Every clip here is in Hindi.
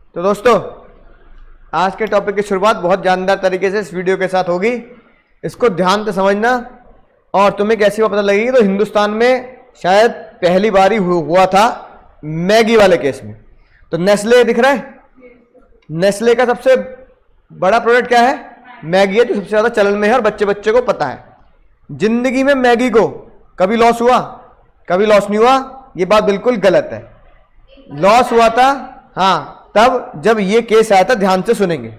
तो दोस्तों, आज के टॉपिक की शुरुआत बहुत जानदार तरीके से इस वीडियो के साथ होगी। इसको ध्यान से समझना और तुम्हें कैसी बात पता लगेगी। तो हिंदुस्तान में शायद पहली बार ही हुआ था मैगी वाले केस में। तो नेस्ले दिख रहा है, नेस्ले का सबसे बड़ा प्रोडक्ट क्या है? मैगी है, जो सबसे ज्यादा चलन में है और बच्चे बच्चे को पता है। जिंदगी में मैगी को कभी लॉस हुआ? कभी लॉस नहीं हुआ। ये बात बिल्कुल गलत है। लॉस हुआ था हाँ तब जब ये केस आया था। ध्यान से सुनेंगे।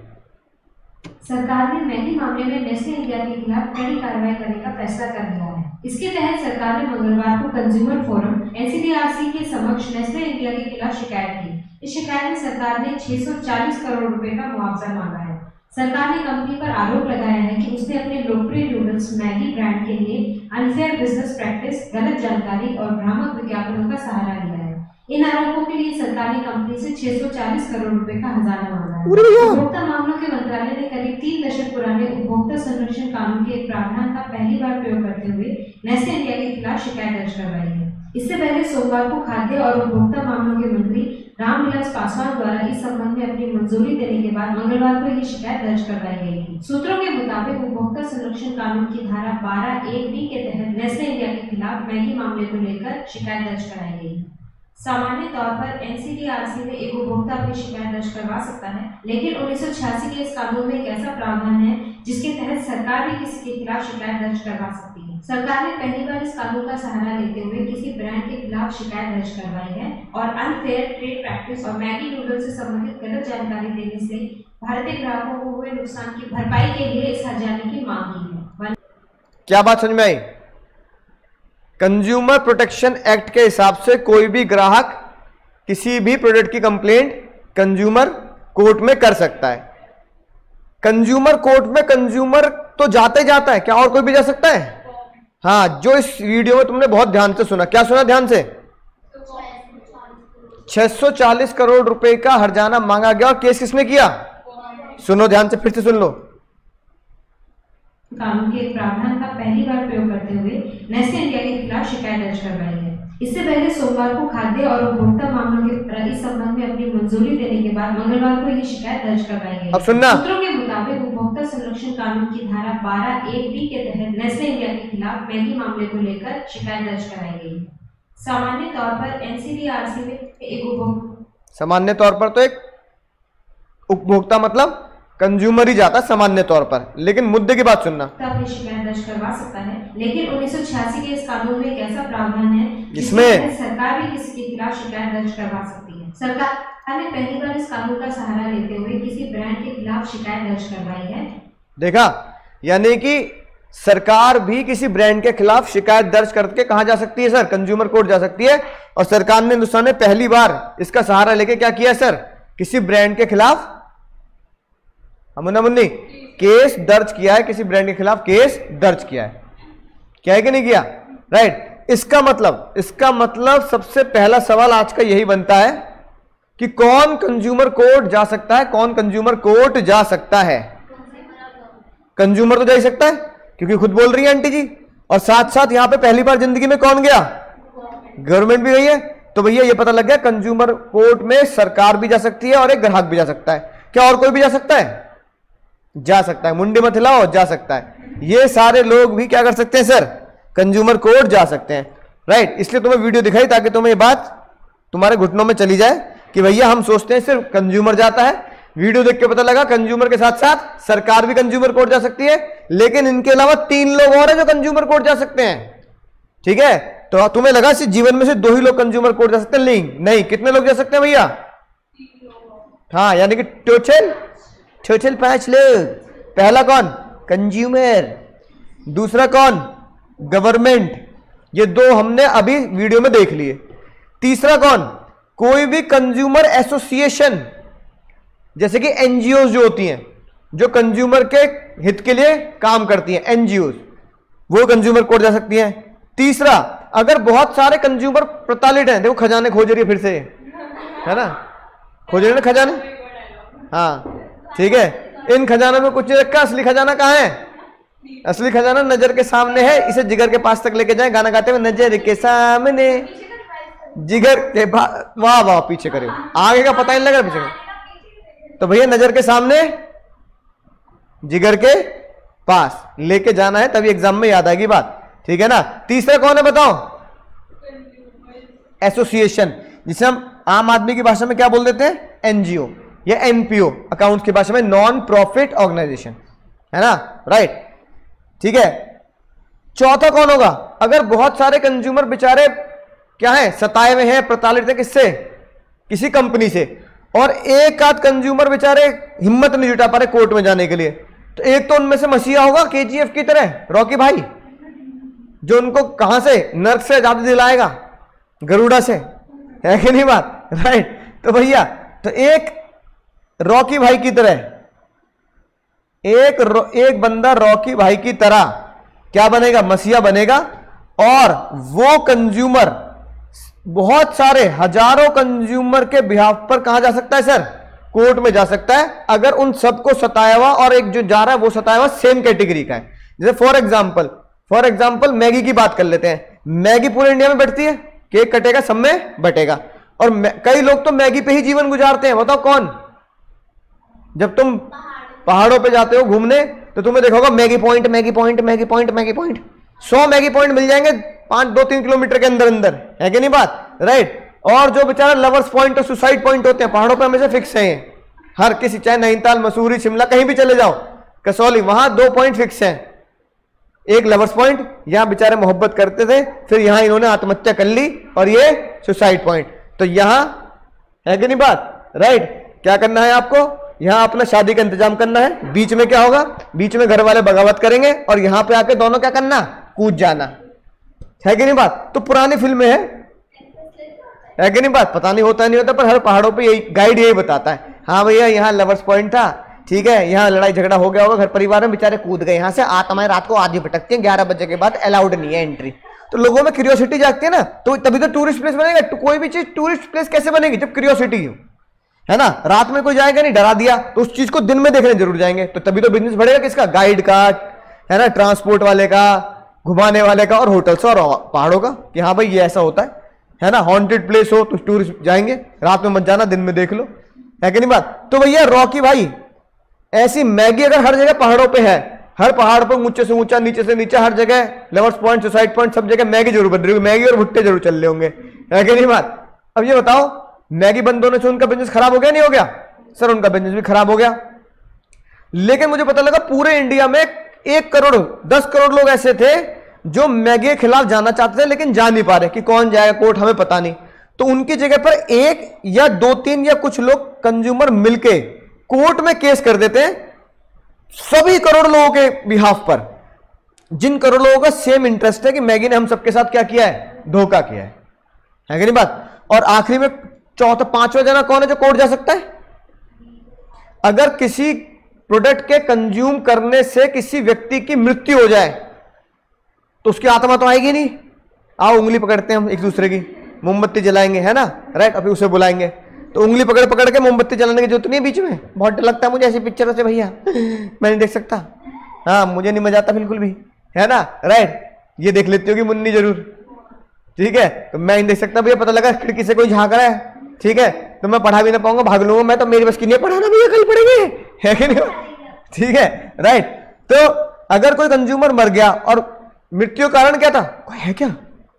सरकार ने मैगी मामले में नेस्ले इंडिया के खिलाफ कड़ी कार्रवाई करने का फैसला कर लिया है। इसके तहत सरकार ने मंगलवार को कंज्यूमर फोरम NCDRC के समक्ष नेस्ले इंडिया के खिलाफ शिकायत की। इस शिकायत में सरकार ने 640 करोड़ रुपए का मुआवजा मांगा है। सरकार ने कंपनी पर आरोप लगाया है कि उसने अपने लोकप्रिय नूडल्स मैगी ब्रांड के लिए अनफेयर बिजनेस प्रैक्टिस, गलत जानकारी और भ्रामक विज्ञापनों का सहारा लिया है। इन आरोपों के लिए सरकार ने कंपनी से 640 करोड़ रुपए का हर्जाना मांगा है। उपभोक्ता मामलों के मंत्रालय ने करीब 3 दशक पुराने उपभोक्ता संरक्षण कानून के एक प्रावधान का पहली बार प्रयोग करते हुए नेस्ले इंडिया के खिलाफ शिकायत दर्ज करवाई है। इससे पहले सोमवार को खाद्य और उपभोक्ता मामलों के मंत्री रामविलास पासवान द्वारा इस संबंध में अपनी मंजूरी देने के बाद मंगलवार को ये शिकायत दर्ज करवाई गई थी। सूत्रों के मुताबिक उपभोक्ता संरक्षण कानून की धारा 12(1)(b) के तहत नेस्ले इंडिया के खिलाफ मैगी मामले को लेकर शिकायत दर्ज कराई गई है। सामान्य तौर पर NCDRC में एक उपभोक्ता अपनी शिकायत दर्ज करवा सकता है, लेकिन 1986 के इस कानून में एक ऐसा प्रावधान है जिसके तहत सरकार भी किसी के खिलाफ शिकायत दर्ज करवा सकती है। सरकार ने पहली बार इस कानून का सहारा लेते हुए किसी ब्रांड के खिलाफ शिकायत दर्ज करवाई है और अनफेयर ट्रेड प्रैक्टिस और मैगी नूडल से संबंधित गलत जानकारी देने से भारतीय ग्राहकों को हुए नुकसान की भरपाई के लिए इस हर्जाने की मांग की है। क्या बात समझ में आई? कंज्यूमर प्रोटेक्शन एक्ट के हिसाब से कोई भी ग्राहक किसी भी प्रोडक्ट की कंप्लेंट कंज्यूमर कोर्ट में कर सकता है। कंज्यूमर कोर्ट में कंज्यूमर तो जाता ही जाता है, क्या और कोई भी जा सकता है? हाँ, जो इस वीडियो में तुमने बहुत ध्यान से सुना। क्या सुना ध्यान से? 640 करोड़ रुपए का हर्जाना मांगा गया। और केस किसने किया? सुनो ध्यान से, फिर से सुन लो। कानून के प्रावधान का पहली बार प्रयोग करते हुए नेस्ले इंडिया के खिलाफ शिकायत दर्ज करवाई है। इससे पहले सोमवार को खाद्य और उपभोक्ता मामलों के इस संबंध में अपनी मंजूरी देने के बाद मंगलवार को ये शिकायत दर्ज करवाई गई। अब सुनना। सूत्रों के मुताबिक उपभोक्ता संरक्षण कानून की धारा 12(1)(b) के तहत नेस्ले इंडिया के खिलाफ मैगी मामले को लेकर शिकायत दर्ज कराई गई। सामान्य तौर पर NCDRC में एक सामान्य तौर पर तो एक उपभोक्ता मतलब कंज्यूमर ही जाता सामान्य तौर पर, लेकिन मुद्दे की बात सुनना। अपनी शिकायत दर्ज करवा सकता है, लेकिन 1986 के इस कानून में एक ऐसा प्रावधान है जिसमें सरकार भी किसी के खिलाफ शिकायत दर्ज करवा सकती है। सरकार ने पहली बार इस कानून का सहारा लेते हुए किसी ब्रांड के खिलाफ शिकायत दर्ज करवाई है। देखा, यानी कि सरकार भी किसी ब्रांड के खिलाफ शिकायत दर्ज करके कहां जा सकती है सर? कंज्यूमर कोर्ट जा सकती है। और सरकार ने हिंदुस्तान में पहली बार इसका सहारा लेके क्या किया सर? किसी ब्रांड के खिलाफ मुन्नी केस दर्ज किया है। किसी ब्रांड के खिलाफ केस दर्ज किया है। क्या है कि नहीं किया? राइट। इसका मतलब सबसे पहला सवाल आज का यही बनता है कि कौन कंज्यूमर कोर्ट जा सकता है? कौन कंज्यूमर कोर्ट जा सकता है? कंज्यूमर तो जा ही सकता है क्योंकि खुद बोल रही है आंटी जी। और साथ साथ यहां पे पहली बार जिंदगी में कौन गया? गवर्नमेंट भी गई है। तो भैया ये पता लग गया, कंज्यूमर कोर्ट में सरकार भी जा सकती है और एक ग्राहक भी जा सकता है। क्या और कोई भी जा सकता है? जा सकता है। मुंडी मत हिलाओ, जा सकता है। ये सारे लोग भी क्या कर सकते हैं सर? कंज्यूमर कोर्ट जा सकते हैं। राइट। इसलिए तुम्हें वीडियो दिखाई ताकि तुम्हें ये बात तुम्हारे घुटनों में चली जाए कि भैया हम सोचते हैं सिर्फ कंज्यूमर जाता है। वीडियो देख के पता लगा कंज्यूमर के साथ साथ सरकार भी कंज्यूमर कोर्ट जा सकती है, लेकिन इनके अलावा 3 लोग और हैं जो कंज्यूमर कोर्ट जा सकते हैं। ठीक है, तो तुम्हें लगा सिर्फ जीवन में से 2 ही लोग कंज्यूमर कोर्ट जा सकते हैं? नहीं, कितने लोग जा सकते हैं भैया? हाँ, यानी कि टोटल 5 लोग। पहला कौन? कंज्यूमर। दूसरा कौन? गवर्नमेंट। ये 2 हमने अभी वीडियो में देख लिए। तीसरा कौन? कोई भी कंज्यूमर एसोसिएशन, जैसे कि NGOs जो होती हैं, जो कंज्यूमर के हित के लिए काम करती हैं, NGOs, वो कंज्यूमर कोर्ट जा सकती हैं। तीसरा, अगर बहुत सारे कंज्यूमर प्रताड़ित हैं, देखो खजाने खोज रही है फिर से, है ना? खोज रहे ना खजाने। हाँ ठीक है, इन खजानों में कुछ नहीं रखा। असली खजाना कहाँ है? असली खजाना नजर के सामने है। इसे जिगर के पास तक लेके जाए, गाना गाते हुए नजर के सामने जिगर के वाह वाह, पीछे करे, आगे का पता नहीं लगा पीछे का। तो भैया नजर के सामने जिगर के पास लेके जाना है, तभी एग्जाम में याद आएगी बात, ठीक है ना। तीसरा कौन है बताओ? एसोसिएशन, जिसे हम आम आदमी की भाषा में क्या बोल देते हैं? एनजीओ या एनपीओ, अकाउंट्स की भाषा में नॉन प्रॉफिट ऑर्गेनाइजेशन, है ना, राइट, ठीक है। चौथा कौन होगा? अगर बहुत सारे कंज्यूमर बेचारे क्या है, सताए हुए हैं, प्रताड़ित है, किससे? किसी कंपनी से, और एक आध कंज्यूमर बेचारे हिम्मत नहीं जुटा पा रहे कोर्ट में जाने के लिए, तो एक तो उनमें से मसीहा होगा केजीएफ की तरह, रॉकी भाई, जो उनको कहां से, नर्क से आजादी दिलाएगा, गरुड़ा से, है कि नहीं बात, राइट। तो भैया तो एक रॉकी भाई की तरह, एक बंदा रॉकी भाई की तरह क्या बनेगा? मसीहा बनेगा, और वो कंज्यूमर बहुत सारे हजारों कंज्यूमर के बिहाफ पर कहां जा सकता है सर? कोर्ट में जा सकता है, अगर उन सबको सताया हुआ और एक जो जा रहा है वो सताया हुआ सेम कैटेगरी का है। जैसे फॉर एग्जांपल मैगी की बात कर लेते हैं। मैगी पूरे इंडिया में बढ़ती है, केक कटेगा सब में बटेगा, और कई लोग तो मैगी पे ही जीवन गुजारते हैं। बताओ कौन? जब तुम पहाड़ों पे जाते हो घूमने तो तुम्हें देखा होगा मैगी पॉइंट 100 मैगी पॉइंट मिल जाएंगे 5-2-3 किलोमीटर के अंदर अंदर, है कि नहीं बात, राइट। और जो बेचारा लवर्स पॉइंट और सुसाइड पॉइंट होते हैं पहाड़ों पे हमेशा फिक्स है, हर किसी, चाहे नैनीताल, मसूरी, शिमला, कहीं भी चले जाओ, कसौली, वहां 2 पॉइंट फिक्स हैं। एक लवर्स पॉइंट, यहां बेचारे मोहब्बत करते थे, फिर यहां इन्होंने आत्महत्या कर ली, और ये सुसाइड पॉइंट। तो यहां है कि नहीं बात, राइट। क्या करना है आपको? यहां अपना शादी का इंतजाम करना है। बीच में क्या होगा? बीच में घर वाले बगावत करेंगे, और यहां पे आके दोनों क्या करना? कूद जाना, है कि नहीं बात। तो पुरानी फिल्में है कि नहीं बात, पता नहीं होता नहीं होता, पर हर पहाड़ों पे यही गाइड यही बताता है, हाँ भैया यहाँ लवर्स पॉइंट था, ठीक है, यहाँ लड़ाई झगड़ा हो गया होगा, घर परिवार में बेचारे कूद गए यहाँ से, आत्माएं रात को आधी भटकती हैं, 11 बजे के बाद अलाउड नहीं है एंट्री। तो लोगों में क्यूरियोसिटी जागती है ना, तो तभी तो टूरिस्ट प्लेस बनेगा। तो कोई भी चीज टूरिस्ट प्लेस कैसे बनेगी? जब क्यूरियोसिटी हो, है ना। रात में कोई जाएगा नहीं, डरा दिया, तो उस चीज को दिन में देखने जरूर जाएंगे, तो तभी तो बिजनेस बढ़ेगा किसका? गाइड का, है ना, ट्रांसपोर्ट वाले का, घुमाने वाले का, और होटल्स और पहाड़ों का, कि हाँ भाई ये ऐसा होता है ना। हॉन्टेड प्लेस हो तो टूरिस्ट जाएंगे, रात में मत जाना, दिन में देख लो, है कि नहीं बात। तो भैया रॉकी भाई, ऐसी मैगी अगर हर जगह पहाड़ों पे है, हर पहाड़ पर ऊंचे से ऊंचा, नीचे से नीचे, हर जगह लवर्स पॉइंट, सुसाइड पॉइंट, सब जगह मैगी जरूर बन रही होगी, मैगी और भुट्टे जरूर चल रहे होंगे, है कि नहीं बात। अब ये बताओ, मैगी बंद होने से उनका बिजनेस खराब हो गया नहीं हो गया? सर उनका बिजनेस भी खराब हो गया। लेकिन मुझे पता लगा पूरे इंडिया में 1 करोड़ 10 करोड़ लोग ऐसे थे जो मैगी के खिलाफ जाना चाहते थे, लेकिन जा नहीं पा रहे, कि कौन जाएगा कोर्ट, हमें पता नहीं। तो उनकी जगह पर 1 या 2-3 या कुछ लोग कंज्यूमर मिलके कोर्ट में केस कर देते हैं सभी करोड़ लोगों के बिहाफ पर, जिन करोड़ लोगों का सेम इंटरेस्ट है कि मैगी ने हम सबके साथ क्या किया है? धोखा किया है कि नहीं बात। और आखिरी में चौथा 5वां जना कौन है जो कोर्ट जा सकता है? अगर किसी प्रोडक्ट के कंज्यूम करने से किसी व्यक्ति की मृत्यु हो जाए तो उसकी आत्मा तो आएगी नहीं। आओ उंगली पकड़ते हैं हम एक दूसरे की, मोमबत्ती जलाएंगे, है ना, राइट। अभी उसे बुलाएंगे तो उंगली पकड़ पकड़ के मोमबत्ती जलाने की जरूरत नहीं है बीच में। बहुत डर लगता है मुझे ऐसी पिक्चरों से भैया, मैं नहीं देख सकता, हाँ मुझे नहीं मजा आता बिल्कुल भी, है ना, राइट। ये देख लेती होगी मुन्नी जरूर, ठीक है। तो मैं नहीं देख सकता भैया, पता लगा खिड़की से कोई झांक रहा है, ठीक है, तो मैं पढ़ा भी ना पाऊंगा, भाग लूंगा मैं, तो मेरी बस की नहीं पढ़ाना भैया, कल पढ़ेंगे, है कि नहीं, ठीक है, राइट। तो अगर कोई कंज्यूमर मर गया और मृत्यु कारण क्या था? कोई है क्या?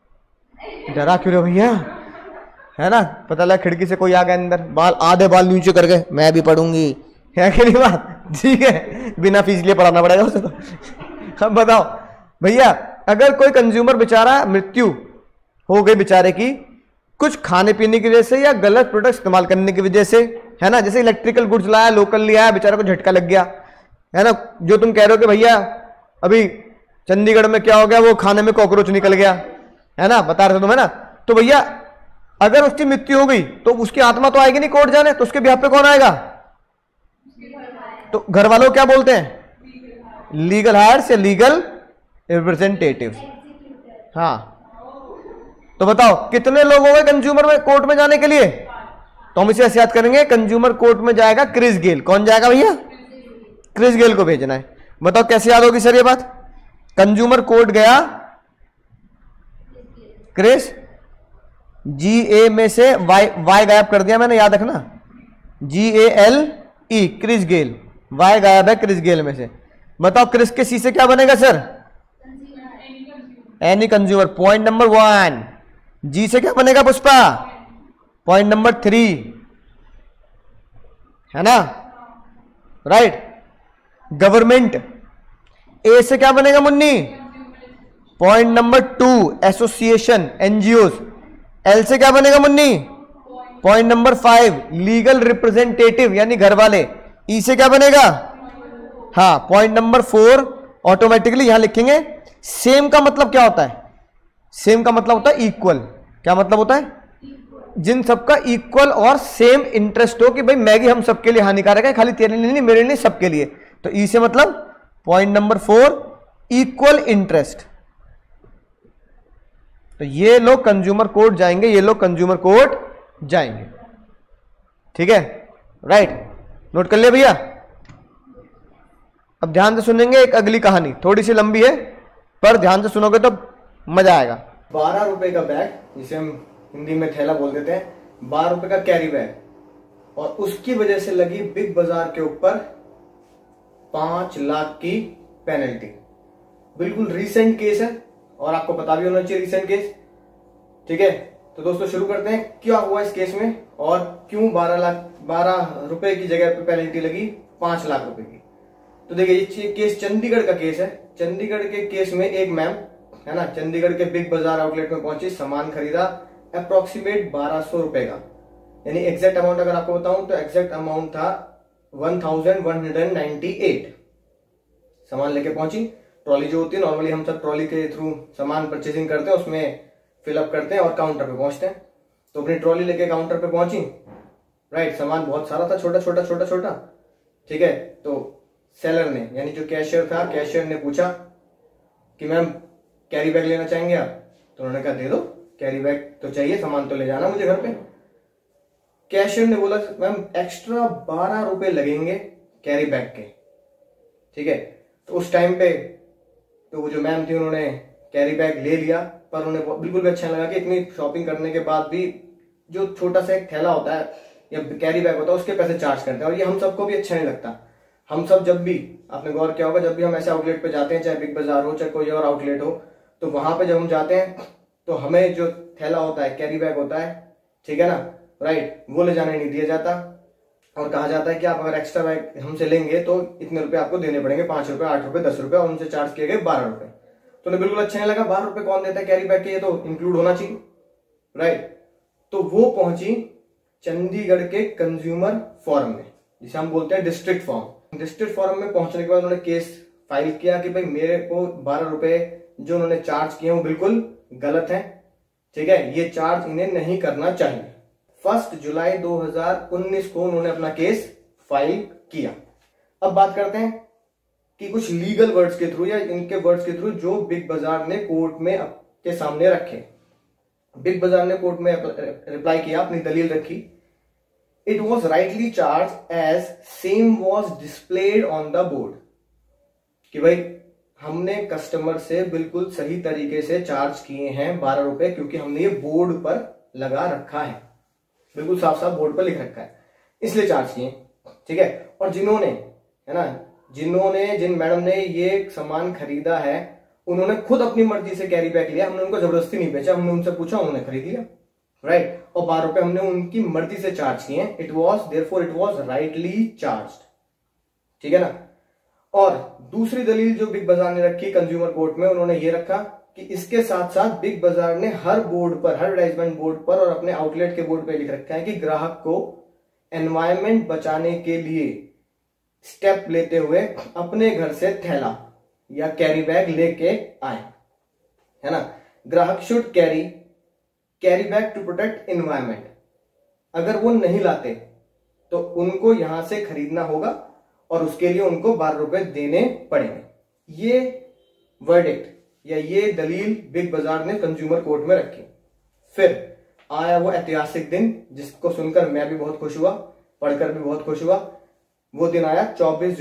डरा क्यों रहे भैया, है ना। पता लगा खिड़की से कोई आ गया अंदर, बाल आधे बाल नीचे करके, मैं भी पढ़ूंगी, है कि नहीं बात, ठीक है, बिना फीस लिए पढ़ाना पड़ेगा उसे तो। अब बताओ भैया, अगर कोई कंज्यूमर बेचारा मृत्यु हो गई बेचारे की, कुछ खाने पीने की वजह से या गलत प्रोडक्ट इस्तेमाल करने की वजह से, है ना, जैसे इलेक्ट्रिकल गुड्स लाया, लोकल लिया, बेचारे को झटका लग गया, है ना। जो तुम कह रहे हो कि भैया अभी चंडीगढ़ में क्या हो गया, वो खाने में कॉकरोच निकल गया, है ना, बता रहे थे तुम, है ना। तो भैया अगर उसकी मृत्यु हो गई तो उसकी आत्मा तो आएगी नहीं कोर्ट जाने, तो उसके बिहाफ पे कौन आएगा? तो घर वालों क्या बोलते हैं? लीगल हायर्स या लीगल रिप्रेजेंटेटिव। हाँ, तो बताओ कितने लोग हो गए कंज्यूमर में कोर्ट में जाने के लिए? तो हम इसे ऐसे याद करेंगे, कंज्यूमर कोर्ट में जाएगा क्रिस गेल। कौन जाएगा भैया? क्रिस गेल को भेजना है। बताओ कैसे याद होगी सर ये बात? कंज्यूमर कोर्ट गया, क्रिस, GA में से वाई गायब कर दिया मैंने, याद रखना, GAL E Chris Gayle, Y गायब है क्रिस गेल में से। बताओ क्रिस के सी से क्या बनेगा सर? Any consumer, point number 1। G से क्या बनेगा पुष्पा? पॉइंट नंबर 3, है ना, राइट। गवर्नमेंट, ए से क्या बनेगा मुन्नी? Point number 2 association NGO. L से क्या बनेगा मुन्नी? पॉइंट नंबर 5 लीगल रिप्रेजेंटेटिव यानी घर वाले। ई से क्या बनेगा? हाँ, पॉइंट नंबर 4 ऑटोमेटिकली यहां लिखेंगे। सेम का मतलब क्या होता है? सेम का मतलब होता है इक्वल। क्या मतलब होता है? जिन सबका इक्वल और सेम इंटरेस्ट हो कि भाई मैगी हम सबके लिए हानिकारक है, खाली तेरे लिए नहीं, मेरे लिए नहीं, सबके लिए। तो ई से मतलब पॉइंट नंबर 4 इक्वल इंटरेस्ट। तो ये लोग कंज्यूमर कोर्ट जाएंगे, ये लोग कंज्यूमर कोर्ट जाएंगे। ठीक है, राइट, नोट कर लिया भैया। अब ध्यान से सुनेंगे एक अगली कहानी, थोड़ी सी लंबी है पर ध्यान से सुनोगे तो मजा आएगा। 12 रुपए का बैग, जिसे हम हिंदी में थैला बोल देते हैं, 12 रुपए का कैरी बैग, और उसकी वजह से लगी बिग बाजार के ऊपर 5 लाख की पेनल्टी। बिल्कुल रीसेंट केस है और आपको पता भी होना चाहिए रीसेंट केस। ठीक है, तो दोस्तों शुरू करते हैं क्या हुआ इस केस में और क्यों 12 रुपए की जगह पे पेनल्टी लगी 5 लाख रुपए की। तो देखिए ये केस चंडीगढ़ का केस है। चंडीगढ़ के केस में एक मैम, है ना, चंडीगढ़ के बिग बाजार आउटलेट में पहुंची, सामान खरीदा अप्रोक्सीमेट 1200 रुपए का, यानी एग्जैक्ट अमाउंट अगर आपको बताऊं तो एग्जैक्ट अमाउंट था 1198। सामान लेके पहुंची, ट्रॉली जो होती है नॉर्मली हम सब ट्रॉली के थ्रू सामान परचेसिंग करते हैं, उसमें फिलअप करते हैं और काउंटर पे पहुंचते हैं। तो अपनी ट्रॉली लेके काउंटर पे पहुंची, राइट, सामान बहुत सारा था, छोटा छोटा छोटा छोटा। ठीक है, तो सेलर ने यानी जो कैशियर था, कैशियर ने पूछा कि मैम कैरी बैग लेना चाहेंगे आप? तो उन्होंने कहा दे दो, कैरी बैग तो चाहिए, सामान तो ले जाना मुझे घर पे। कैशियर ने बोला मैम एक्स्ट्रा 12 रुपए लगेंगे कैरी बैग के। ठीक है, तो उस टाइम पे तो वो जो मैम थी उन्होंने कैरी बैग ले लिया, पर उन्हें बिल्कुल भी अच्छा लगा कि इतनी शॉपिंग करने के बाद भी जो छोटा सा एक थैला होता है या कैरी बैग होता है उसके पैसे चार्ज करते हैं, और ये हम सबको भी अच्छा नहीं लगता। हम सब जब भी, आपने गौर किया होगा, जब भी हम ऐसे आउटलेट पे जाते हैं, चाहे बिग बाजार हो चाहे कोई और आउटलेट हो, तो वहां पे जब हम जाते हैं तो हमें जो थैला होता है, कैरी बैग होता है, ठीक है ना, राइट, वो ले जाने नहीं दिया जाता और कहा जाता है कि आप अगर एक्स्ट्रा बैग हमसे लेंगे तो इतने रुपए आपको देने पड़ेंगे, 5 रुपए, 8 रुपए, 10 रुपए, और उनसे चार्ज किए गए 12 रुपए। तो उन्हें बिल्कुल अच्छा नहीं लगा, 12 रुपए कौन देता है कैरी बैग के, ये तो इंक्लूड होना चाहिए, राइट। तो वो पहुंची चंडीगढ़ के कंज्यूमर फोरम में, जिसे हम बोलते हैं डिस्ट्रिक्ट फोरम। डिस्ट्रिक्ट फोरम में पहुंचने के बाद उन्होंने केस फाइल किया कि भाई मेरे को 12 रुपए जो उन्होंने चार्ज किए वो बिल्कुल गलत है, ठीक है, ये चार्ज इन्हें नहीं करना चाहिए। 1 जुलाई 2019 को उन्होंने अपना केस फाइल किया। अब बात करते हैं कि कुछ लीगल वर्ड्स के थ्रू या इनके वर्ड्स के थ्रू जो बिग बाजार ने कोर्ट में के सामने रखे। बिग बाजार ने कोर्ट में रिप्लाई किया, अपनी दलील रखी। It was rightly charge as same was displayed on the board, कि भाई हमने कस्टमर से बिल्कुल सही तरीके से चार्ज किए हैं 12 रुपए, क्योंकि हमने ये बोर्ड पर लगा रखा है, बिल्कुल साफ साफ बोर्ड पर लिख रखा है, इसलिए चार्ज किए, ठीक है। और जिन्होंने, है ना, जिन मैडम ने ये सामान खरीदा है उन्होंने खुद अपनी मर्जी से कैरी बैग लिया, हमने उनको जबरदस्ती नहीं बेचा, हमने उनसे पूछा, उन्होंने खरीद लिया, राइट, और 12 रुपए हमने उनकी मर्जी से चार्ज किए। It was therefore it was rightly charged, ठीक है ना। और दूसरी दलील जो बिग बाजार ने रखी कंज्यूमर कोर्ट में, उन्होंने ये रखा कि इसके साथ साथ बिग बाजार ने हर बोर्ड पर, हर एडवर्टाइजमेंट बोर्ड पर और अपने आउटलेट के बोर्ड पर लिख रखा है कि ग्राहक को एनवायरमेंट बचाने के लिए स्टेप लेते हुए अपने घर से थैला या कैरी बैग लेके आए, है ना। ग्राहक should carry bag to protect environment. अगर वो नहीं लाते तो उनको यहां से खरीदना होगा और उसके लिए उनको 12 रुपए देने पड़ेंगे। ये वर्डिक्ट या ये दलील बिग बाजार ने कंज्यूमर कोर्ट में रखी। फिर आया वो ऐतिहासिक दिन जिसको सुनकर मैं भी बहुत खुश हुआ, पढ़कर भी बहुत खुश हुआ। वो दिन आया 24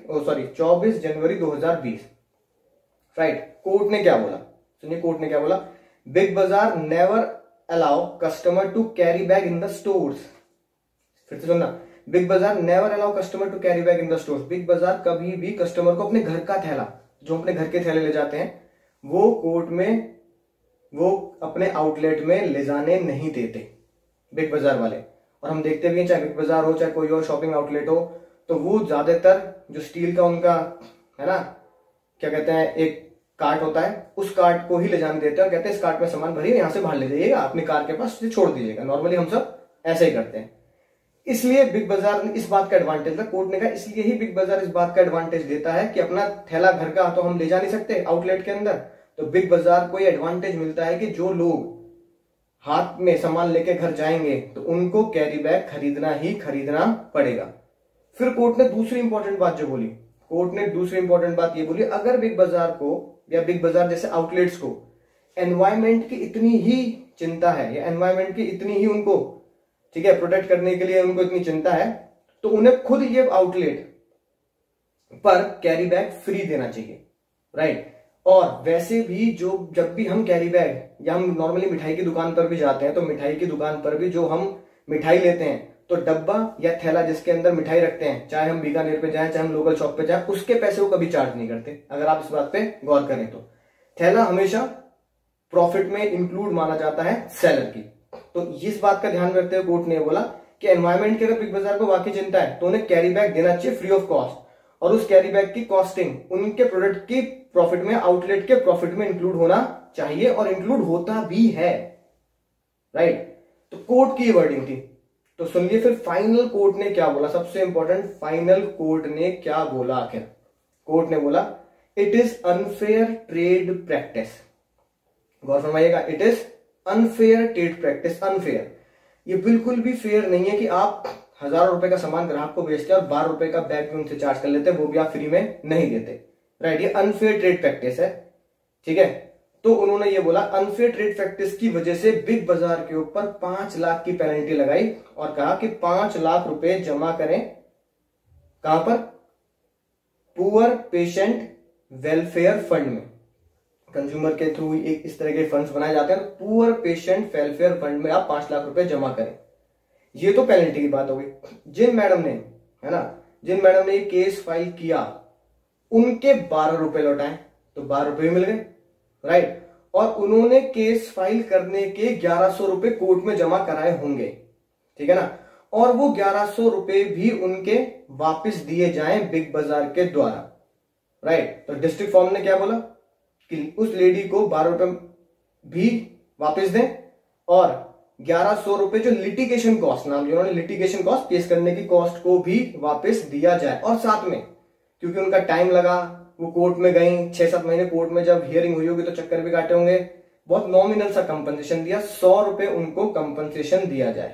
जनवरी 2020, राइट। कोर्ट ने क्या बोला, सुनिए कोर्ट ने क्या बोला। Big Bazaar never allow customer to carry bag in the stores. फिर से सुनना, Big Bazaar never allow customer to carry bag in the store. Big Bazaar कभी भी कस्टमर को अपने घर का थैला, जो अपने घर के थैले ले जाते हैं, वो कोर्ट में, वो अपने आउटलेट में ले जाने नहीं देते बिग बाजार वाले। और हम देखते भी हैं, चाहे बिग बाजार हो चाहे कोई और शॉपिंग आउटलेट हो, तो वो ज्यादातर जो स्टील का उनका है ना, क्या कहते हैं, एक कार्ट होता है, उस कार्ट को ही ले जाने देते हैं और कहते हैं इस कार्ट में सामान भरिए, यहाँ से बाहर ले जाइएगा, अपनी कार के पास छोड़ दीजिएगा। नॉर्मली हम सब ऐसे ही करते हैं। इसलिए बिग बाजार ने इस बात का एडवांटेज था, कोर्ट ने कहा इसलिए ही बिग बाजार इस बात का एडवांटेज देता है कि अपना थैला घर का तो हम ले जा नहीं सकते आउटलेट के अंदर, तो बिग बाजार को ये एडवांटेज मिलता है कि जो लोग हाथ में सामान लेके घर जाएंगे तो उनको कैरी बैग खरीदना ही खरीदना पड़ेगा। फिर कोर्ट ने दूसरी इंपॉर्टेंट बात जो बोली, कोर्ट ने दूसरी इंपॉर्टेंट बात ये बोली, अगर बिग बाजार को या बिग बाजार जैसे आउटलेट्स को एनवायरमेंट की इतनी ही चिंता है या एनवायरमेंट की इतनी ही उनको, ठीक है, प्रोटेक्ट करने के लिए उनको इतनी चिंता है, तो उन्हें खुद ये आउटलेट पर कैरी बैग फ्री देना चाहिए, राइट। और वैसे भी जो जब भी हम कैरी बैग या हम नॉर्मली मिठाई की दुकान पर भी जाते हैं, तो मिठाई की दुकान पर भी जो हम मिठाई लेते हैं तो डब्बा या थैला जिसके अंदर मिठाई रखते हैं, चाहे हम बीकानेर पे जाएं चाहे हम लोकल शॉप पे जाएं, उसके पैसे वो कभी चार्ज नहीं करते। अगर आप इस बात पे गौर करें तो थैला हमेशा प्रॉफिट में इंक्लूड माना जाता है सेलर की। तो इस बात का ध्यान रखते हुए कोर्ट ने बोला कि एनवायरमेंट की अगर बिग बाजार को वाकई चिंता है तो उन्हें कैरी बैग देना चाहिए फ्री ऑफ कॉस्ट, और उस कैरी बैग की कॉस्टिंग उनके प्रोडक्ट की प्रॉफिट में, आउटलेट के प्रॉफिट में इंक्लूड होना चाहिए, और इंक्लूड होता भी है, राइट। तो कोर्ट की वर्डिंग थी। तो सुनिए फिर फाइनल कोर्ट ने क्या बोला, सबसे इंपॉर्टेंट, फाइनल कोर्ट ने क्या बोला आखिर। कोर्ट ने बोला it is unfair trade practice, गौर फरमाइएगा, it is unfair trade practice. Unfair, ये बिल्कुल भी फेयर नहीं है कि आप 1000 रुपए का सामान ग्राहक को बेचते हैं और 12 रुपए का बैग भी उनसे चार्ज कर लेते हैं, वो भी आप फ्री में नहीं देते, राइट। ये अनफेयर ट्रेड प्रैक्टिस है, ठीक है। तो उन्होंने ये बोला अनफेयर ट्रेड प्रैक्टिस की वजह से बिग बाजार के ऊपर 5 लाख की पेनल्टी लगाई और कहा कि 5 लाख रुपए जमा करें, कहां पर, पुअर पेशेंट वेलफेयर फंड में। कंज्यूमर के थ्रू एक इस तरह के फंड्स बनाए जाते हैं, पुअर पेशेंट वेलफेयर फंड में आप 5 लाख रुपए जमा करें। ये तो पेनल्टी की बात हो गई। जिन मैडम ने, है ना, जिन मैडम ने ये केस फाइल किया उनके 12 रुपए लौटाए, तो 12 रुपए मिल गए, राइट। और उन्होंने केस फाइल करने के 1100 रुपए कोर्ट में जमा कराए होंगे, ठीक है ना, और वो 1100 रुपए भी उनके वापस दिए जाएं बिग बाजार के द्वारा, राइट। तो डिस्ट्रिक्ट फॉर्म ने क्या बोला कि उस लेडी को 12 रुपए भी वापस दें और 1100 रुपए जो लिटिगेशन कॉस्ट, नाम जिन्होंने लिटिगेशन कॉस्ट, केस करने की कॉस्ट को भी वापस दिया जाए। और साथ में क्योंकि उनका टाइम लगा, वो कोर्ट में गई, 6-7 महीने कोर्ट में जब हियरिंग हुई होगी तो चक्कर भी काटे होंगे, बहुत नॉमिनल सा कंपनसेशन दिया, 100 रुपए उनको कंपनसेशन दिया जाए,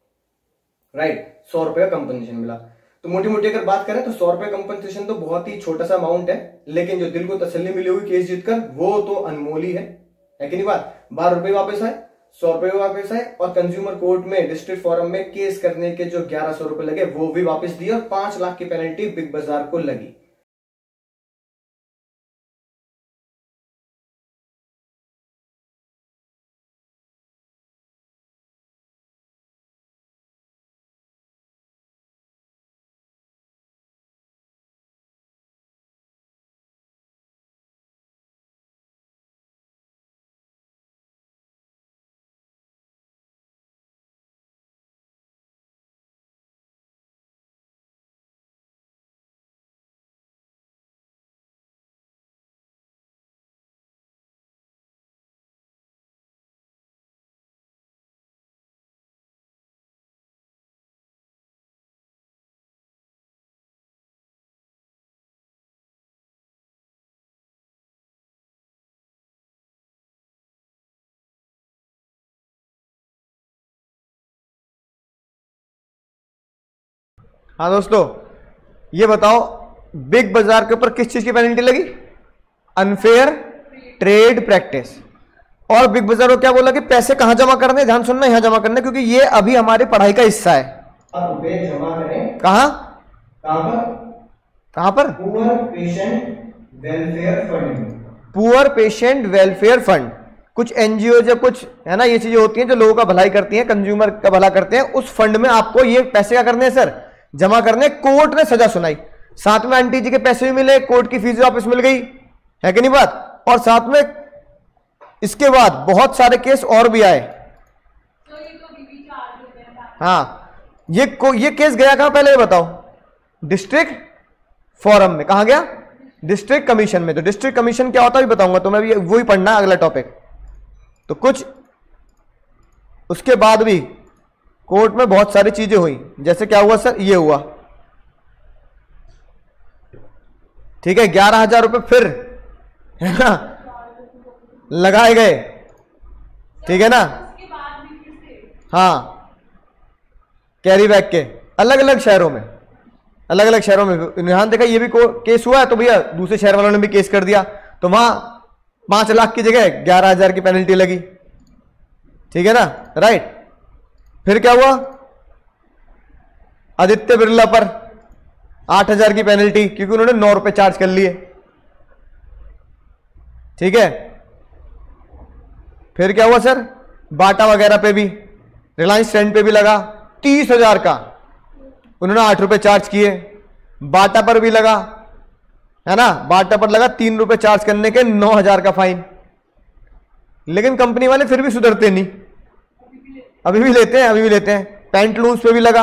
राइट। 100 रुपए का कंपनसेशन मिला। तो मोटी मोटी अगर बात करें तो 100 रुपए कंपनसेशन तो बहुत ही छोटा सा अमाउंट है, लेकिन जो दिल को तसल्ली मिली हुई केस जीतकर वो तो अनमोल ही है कि नहीं बात। 12 रुपए वापस आए, 100 रुपए वापस आए, और कंज्यूमर कोर्ट में, डिस्ट्रिक्ट फोरम में केस करने के जो 1100 रुपए लगे वो भी वापस दिए, और 5 लाख की पेनल्टी बिग बाजार को लगी। हाँ दोस्तों, ये बताओ बिग बाजार के ऊपर किस चीज की पेनल्टी लगी? Unfair trade practice. और बिग बाजार को क्या बोला कि पैसे कहां जमा करने, ध्यान सुनना, यहां जमा करने, क्योंकि ये अभी हमारी पढ़ाई का हिस्सा है। अब रुपए जमा करें कहां कहां पर? Poor patient welfare fund. Poor patient welfare fund, कुछ एनजीओ जो कुछ है ना, ये चीजें होती हैं जो लोगों का भलाई करती हैं, कंज्यूमर का भला करते हैं, उस फंड में आपको ये पैसे क्या करने हैं सर? जमा करने, कोर्ट ने सजा सुनाई, साथ में आंटी जी के पैसे भी मिले, कोर्ट की फीस भी वापस मिल गई, है कि नहीं बात, और साथ में इसके बाद बहुत सारे केस और भी आए। हाँ, ये केस गया कहां पहले ये बताओ? डिस्ट्रिक्ट फोरम में। कहां गया? डिस्ट्रिक्ट कमीशन में। तो डिस्ट्रिक्ट कमीशन क्या होता है भी बताऊंगा, तो मैं भी वही पढ़ना अगला टॉपिक। तो कुछ उसके बाद भी कोर्ट में बहुत सारी चीजें हुई, जैसे क्या हुआ सर, ये हुआ, ठीक है, 11,000 रुपए फिर, है ना, लगाए गए, ठीक है ना। हाँ, कैरी बैग के अलग अलग शहरों में, अलग अलग शहरों में ध्यान देखा, ये भी केस हुआ है, तो भैया दूसरे शहर वालों ने भी केस कर दिया, तो वहां 5 लाख की जगह 11,000 की पेनल्टी लगी, ठीक है ना, राइट। फिर क्या हुआ? आदित्य बिरला पर 8,000 की पेनल्टी, क्योंकि उन्होंने 9 रुपए चार्ज कर लिए, ठीक है। फिर क्या हुआ सर? बाटा वगैरह पे भी, रिलायंस ट्रेंड पे भी लगा 30,000 का, उन्होंने 8 रुपए चार्ज किए। बाटा पर भी लगा, है ना, बाटा पर लगा 3 रुपए चार्ज करने के 9,000 का फाइन। लेकिन कंपनी वाले फिर भी सुधरते नहीं, अभी भी लेते हैं, अभी भी लेते हैं। पैंटलून्स पे भी लगा,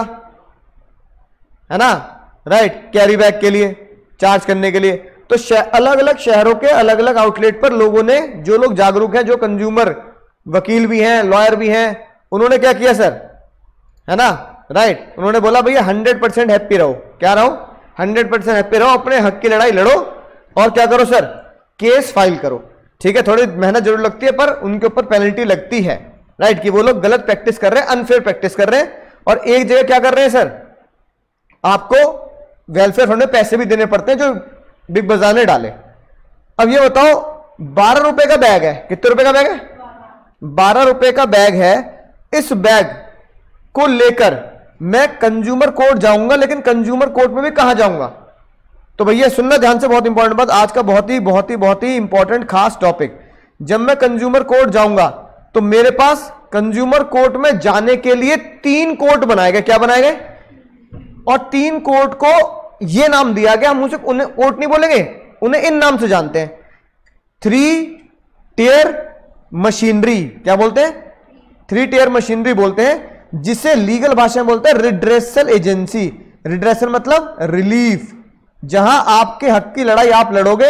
है ना, राइट, कैरी बैग के लिए चार्ज करने के लिए। तो अलग अलग शहरों के अलग अलग आउटलेट पर लोगों ने, जो लोग जागरूक हैं, जो कंज्यूमर वकील भी हैं, लॉयर भी हैं, उन्होंने क्या किया सर, है ना, राइट, उन्होंने बोला भैया 100% हैप्पी रहो। क्या रहो? 100% हैप्पी रहो, अपने हक की लड़ाई लड़ो, और क्या करो सर, केस फाइल करो, ठीक है। थोड़ी मेहनत जरूर लगती है, पर उनके ऊपर पेनल्टी लगती है, राइट, कि वो लोग गलत प्रैक्टिस कर रहे हैं, अनफेयर प्रैक्टिस कर रहे हैं। और एक जगह क्या कर रहे हैं सर, आपको वेलफेयर फंड में पैसे भी देने पड़ते हैं, जो बिग बाजार ने डाले। अब ये बताओ, 12 रुपए का बैग है, कितने रुपए का बैग है? 12 रुपए का बैग है। इस बैग को लेकर मैं कंज्यूमर कोर्ट जाऊंगा, लेकिन कंज्यूमर कोर्ट में भी कहां जाऊंगा? तो भैया सुनना ध्यान से, बहुत इंपॉर्टेंट बात, आज का बहुत ही इंपॉर्टेंट खास टॉपिक। जब मैं कंज्यूमर कोर्ट जाऊंगा, तो मेरे पास कंज्यूमर कोर्ट में जाने के लिए 3 कोर्ट बनाए गए। क्या बनाए गए? और 3 कोर्ट को यह नाम दिया गया, हम उन्हें कोर्ट नहीं बोलेंगे, उन्हें इन नाम से जानते हैं, 3 टियर मशीनरी। क्या बोलते हैं? 3 टियर मशीनरी बोलते हैं, जिसे लीगल भाषा में बोलते हैं रिड्रेसल एजेंसी। रिड्रेसल मतलब रिलीफ, जहां आपके हक की लड़ाई आप लड़ोगे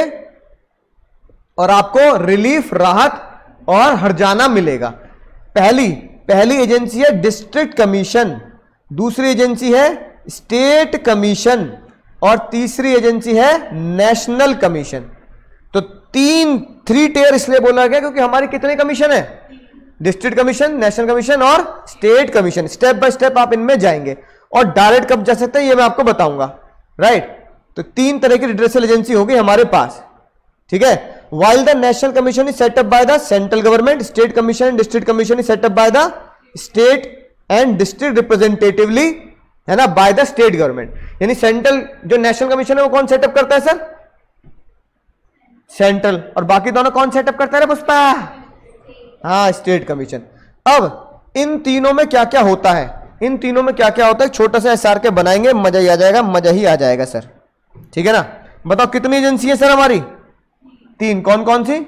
और आपको रिलीफ, राहत और हर्जाना मिलेगा। पहली एजेंसी है डिस्ट्रिक्ट कमीशन, दूसरी एजेंसी है स्टेट कमीशन, और तीसरी एजेंसी है नेशनल कमीशन। तो 3 टियर इसलिए बोला गया क्योंकि हमारी कितने कमीशन है? डिस्ट्रिक्ट कमीशन, नेशनल कमीशन और state commission. Step by step आप इनमें जाएंगे, और डायरेक्ट कब जा सकते हैं ये मैं आपको बताऊंगा, राइट। तो 3 तरह की रिड्रेसल एजेंसी होगी हमारे पास, ठीक है। while the national commission is set up by the central government, state commission and district commission is set up by the state and district representatively, है ना, by the state government। यानी सेंट्रल जो नेशनल कमीशन है वो कौन सेटअप करता है सर? सेंट्रल। और बाकी दोनों कौन सेटअप करता है पुष्पा? हाँ, स्टेट कमीशन। अब इन तीनों में क्या क्या होता है, इन तीनों में क्या क्या होता है, छोटा सा एसआर के बनाएंगे, मजा ही आ जाएगा, मजा ही आ जाएगा सर, ठीक है ना। बताओ कितनी एजेंसी है सर हमारी? 3। कौन कौन सी?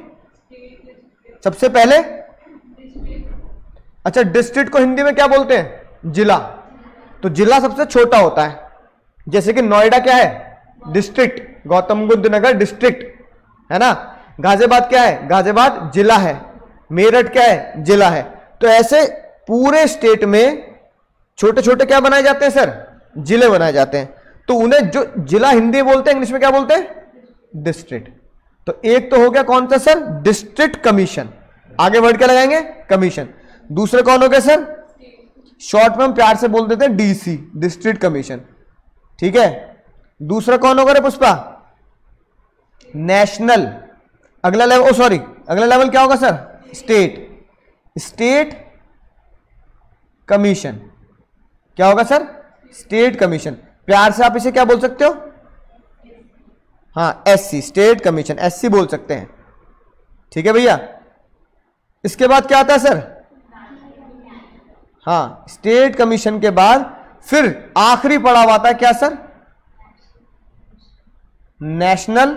सबसे पहले, अच्छा, डिस्ट्रिक्ट को हिंदी में क्या बोलते हैं? जिला। तो जिला सबसे छोटा होता है, जैसे कि नोएडा क्या है? डिस्ट्रिक्ट। गौतम बुद्ध नगर डिस्ट्रिक्ट, है ना। गाजियाबाद क्या है? गाजियाबाद जिला है। मेरठ क्या है? जिला है। तो ऐसे पूरे स्टेट में छोटे छोटे क्या बनाए जाते हैं सर? जिले बनाए जाते हैं। तो उन्हें जो जिला हिंदी बोलते हैं, इंग्लिश में क्या बोलते हैं? डिस्ट्रिक्ट। तो एक तो हो गया कौन सा सर? District commission. आगे वर्ड क्या लगाएंगे? कमीशन। दूसरे कौन हो गए सर? शॉर्ट में हम प्यार से बोल देते हैं डीसी, डिस्ट्रिक्ट कमीशन, ठीक है। दूसरा कौन होगा रे पुष्पा? नेशनल। अगला लेवल, सॉरी, अगला लेवल क्या होगा सर? स्टेट। State commission. क्या होगा सर? State commission. प्यार से आप इसे क्या बोल सकते हो? हाँ, एससी, स्टेट कमीशन, एससी बोल सकते हैं, ठीक है भैया। इसके बाद क्या आता है सर? हाँ, स्टेट कमीशन के बाद फिर आखिरी पड़ा हुआ था क्या सर? National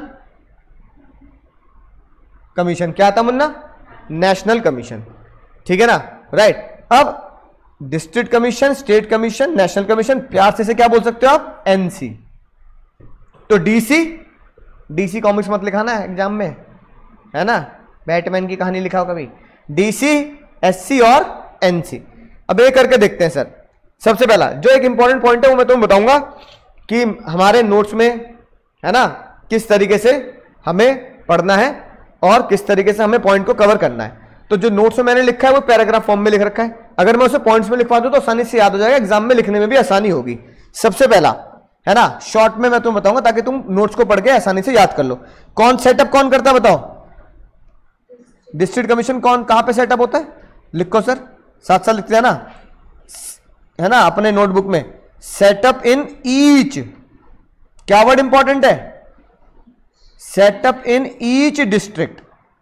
commission. क्या था मुन्ना? National commission. ठीक है ना, राइट। अब district commission, state commission, national commission, प्यार से क्या बोल सकते हो आप? एनसी। तो डीसी, डीसी कॉमिक्स मत लिखाना है एग्जाम में, है ना, बैटमैन की कहानी लिखाओ कभी। डीसी, एससी और एनसी। अब ये करके देखते हैं सर। सबसे पहला जो एक इंपॉर्टेंट पॉइंट है वो मैं तुम्हें बताऊंगा कि हमारे नोट्स में, है ना, किस तरीके से हमें पढ़ना है और किस तरीके से हमें पॉइंट को कवर करना है। तो जो नोट्स में मैंने लिखा है वो पैराग्राफ फॉर्म में लिख रखा है। अगर मैं उसे पॉइंट्स में लिखवा दूं तो आसानी से याद हो जाएगा, एग्जाम में लिखने में भी आसानी होगी। सबसे पहला, है ना, शॉर्ट में मैं तुम्हें बताऊंगा ताकि तुम नोट्स को पढ़ के आसानी से याद कर लो। कौन सेटअप कौन करता है बताओ? डिस्ट्रिक्ट कमीशन कौन, कहां पे सेटअप होता है? लिखो सर, साथ साथ लिखते हैं ना, है ना, अपने नोटबुक में। सेटअप इन ईच, क्या वर्ड इंपॉर्टेंट है? सेटअप इन ईच डिस्ट्रिक्ट,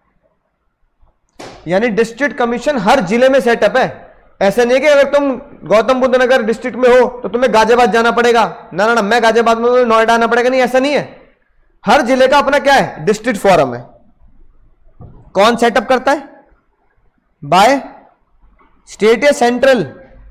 यानी डिस्ट्रिक्ट कमीशन हर जिले में सेटअप है। ऐसा नहीं है कि अगर तुम गौतम बुद्ध नगर डिस्ट्रिक्ट में हो तो तुम्हें गाजियाबाद जाना पड़ेगा। ना ना ना, मैं गाजियाबाद में हूं, नोएडा आना पड़ेगा, नहीं, ऐसा नहीं है। हर जिले का अपना क्या है? डिस्ट्रिक्ट फोरम है। कौन सेटअप करता है? बाय स्टेट या सेंट्रल?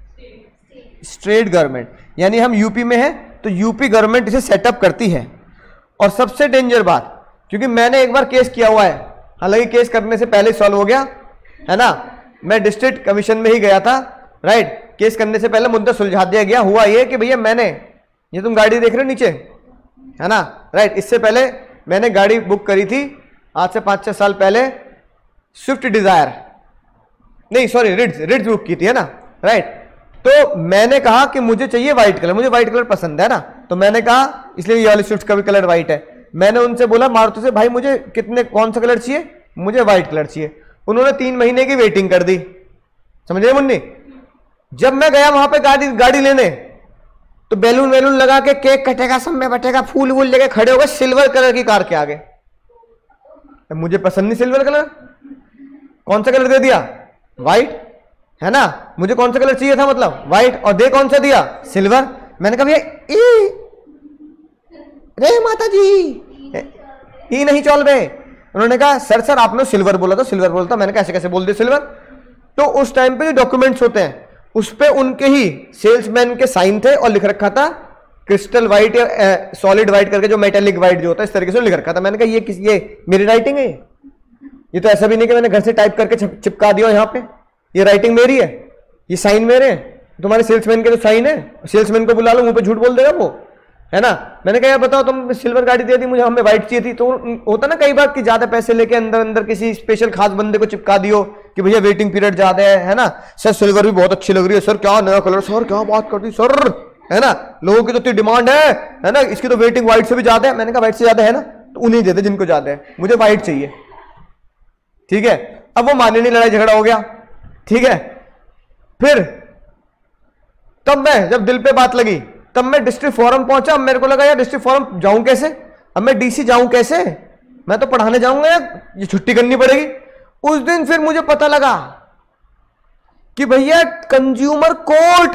स्टेट गवर्नमेंट, यानी हम यूपी में हैं तो यूपी गवर्नमेंट इसे सेटअप करती है। और सबसे डेंजर बात, क्योंकि मैंने एक बार केस किया हुआ है, हालांकि केस करने से पहले सॉल्व हो गया, है ना, मैं डिस्ट्रिक्ट कमीशन में ही गया था, राइट। केस करने से पहले मुद्दा सुलझा दिया गया। हुआ ये कि भैया मैंने, ये तुम गाड़ी देख रहे हो नीचे, है ना, राइट, इससे पहले मैंने गाड़ी बुक करी थी आज से 5-6 साल पहले, स्विफ्ट डिजायर, नहीं सॉरी रिड्स बुक की थी, है ना, राइट। तो मैंने कहा कि मुझे चाहिए व्हाइट कलर, मुझे व्हाइट कलर पसंद है ना, तो मैंने कहा, इसलिए ये वाली स्विफ्ट का भी कलर व्हाइट है। मैंने उनसे बोला मारुति से, भाई मुझे कितने, कौन सा कलर चाहिए? मुझे व्हाइट कलर चाहिए। उन्होंने 3 महीने की वेटिंग कर दी, समझ रहे मुन्नी। जब मैं गया वहां पे गाड़ी लेने, तो बैलून वैलून लगा के केक कटेगा, सब में बटेगा, फूल वूल लेके खड़े हो गए सिल्वर कलर की कार के आगे। मुझे पसंद नहीं सिल्वर कलर, कौन सा कलर दे दिया? व्हाइट, है ना। मुझे कौन सा कलर चाहिए था, मतलब व्हाइट, और दे कौन सा दिया? सिल्वर। मैंने कहा भैया रे माता जी ये नहीं चल रहे। उन्होंने कहा सर आपने सिल्वर बोला था, सिल्वर बोला था। मैंने कहा ऐसे कैसे बोल दिया सिल्वर? तो उस टाइम पे जो डॉक्यूमेंट्स होते हैं उस पे उनके ही सेल्समैन के साइन थे और लिख रखा था क्रिस्टल व्हाइट या सॉलिड व्हाइट करके, जो मेटेलिक व्हाइट जो होता है इस तरीके से लिख रखा था। मैंने कहा ये मेरी राइटिंग है, ये तो ऐसा भी नहीं कि मैंने घर से टाइप करके चिपका दिया यहाँ पे, ये राइटिंग मेरी है, ये साइन मेरे हैं। तुम्हारे सेल्समैन के जो साइन है, सेल्समैन को बुला लो, मुंह पे झूठ बोल देगा वो, है ना। मैंने कहा यार बताओ, तुम सिल्वर गाड़ी दे दी मुझे, हमें व्हाइट चाहिए थी। तो होता ना कई बार कि ज्यादा पैसे लेके अंदर किसी स्पेशल खास बंदे को चिपका दियो कि भैया वेटिंग पीरियड ज्यादा है ना, सर सिल्वर भी बहुत अच्छी लग रही है, सर क्या नया कलर, सर क्या बात कर दी सर, है ना, लोगों की तो इतनी डिमांड है ना, इसकी तो वेटिंग व्हाइट से भी ज्यादा है। मैंने कहा व्हाइट से ज्यादा है ना, तो उन्हें देते जिनको ज्यादा है, मुझे व्हाइट चाहिए, ठीक है। अब वो माने नहीं, लड़ाई झगड़ा हो गया, ठीक है। फिर तब मैं, जब दिल पे बात लगी, तब मैं डिस्ट्रिक्ट फोरम पहुंचा। अब मेरे को लगा यार डिस्ट्रिक्ट फोरम जाऊं कैसे, अब मैं डीसी जाऊं कैसे, मैं तो पढ़ाने जाऊंगा यार, ये छुट्टी करनी पड़ेगी। उस दिन फिर मुझे पता लगा कि भैया कंज्यूमर कोर्ट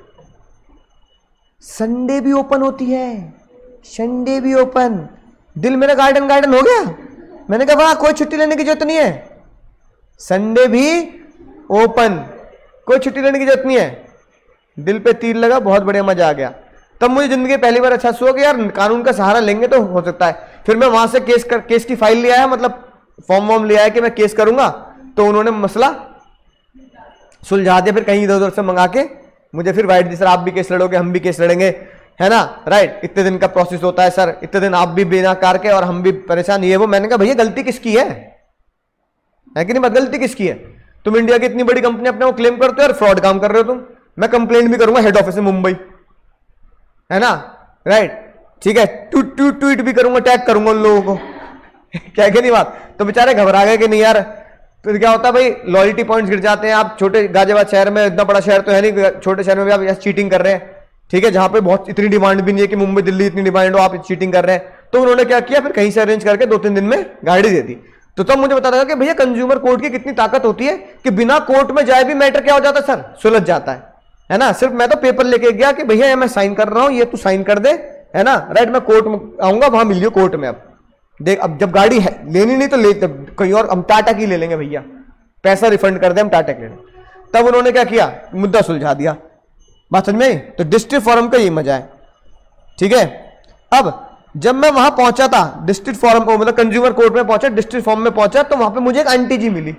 संडे भी ओपन होती है, संडे भी ओपन। दिल मेरा गार्डन हो गया। मैंने कहा वाह, कोई छुट्टी लेने की जरूरत नहीं है, संडे भी ओपन, कोई छुट्टी लेने की जरूरत नहीं है। दिल पे तीर लगा, बहुत बढ़िया, मजा आ गया। तब मुझे जिंदगी पहली बार अच्छा हुआ कि यार कानून का सहारा लेंगे तो हो सकता है। फिर मैं वहां से केस की फाइल ले आया, मतलब फॉर्म वॉर्म ले आया कि मैं केस करूंगा। तो उन्होंने मसला सुलझा दिया। फिर कहीं इधर उधर से मंगा के मुझे फिर वाइट दी, सर आप भी केस लड़ोगे, हम भी केस लड़ेंगे, है ना, राइट, इतने दिन का प्रोसेस होता है सर, इतने दिन आप भी बिना कार के और हम भी परेशान, ये वो। मैंने कहा भैया गलती किसकी है कि नहीं, गलती किसकी है? तुम इंडिया की इतनी बड़ी कंपनी अपने को क्लेम करते हो, यार फ्रॉड काम कर रहे हो तुम। मैं कंप्लेंट भी करूंगा हेड ऑफिस में मुंबई, है ना, राइट, ठीक है, ट्वीट भी करूंगा, टैग करूंगा उन लोगों को क्या नहीं बात। तो बेचारे घबरा गए कि नहीं यार, फिर क्या होता है भाई, लॉयल्टी पॉइंट्स गिर जाते हैं। आप छोटे गाजियाबाद शहर में, इतना बड़ा शहर तो है नहीं, छोटे शहर में भी आप चीटिंग कर रहे हैं, ठीक है, जहां पे बहुत इतनी डिमांड भी नहीं है कि मुंबई दिल्ली इतनी डिमांड हो, आप चीटिंग कर रहे हैं। तो उन्होंने क्या किया, फिर कहीं से अरेंज करके 2-3 दिन में गाड़ी दे दी। तो तब मुझे पता लगा कि भैया कंज्यूमर कोर्ट की कितनी ताकत होती है कि बिना कोर्ट में जाए भी मैटर क्या हो जाता है सर, सुलझ जाता है। है ना, सिर्फ मैं तो पेपर लेके गया कि भैया मैं साइन कर रहा हूं, ये तू साइन कर दे, है ना, राइट, मैं कोर्ट में आऊंगा, वहां मिलियो कोर्ट में। अब देख, अब जब गाड़ी है लेनी नहीं तो ले, कहीं और हम टाटा की ले लेंगे भैया, पैसा रिफंड कर दे, हम टाटा की ले लेंगे। तब उन्होंने क्या किया, मुद्दा सुलझा दिया। बात समझ में आई? तो डिस्ट्रिक्ट फॉरम का ये मजा है, ठीक है। अब जब मैं वहां पहुंचा था डिस्ट्रिक्ट फॉरम, मतलब कंज्यूमर कोर्ट में पहुंचा, डिस्ट्रिक्ट फॉरम में पहुंचा, तो वहां पे मुझे एक आंटी जी मिली,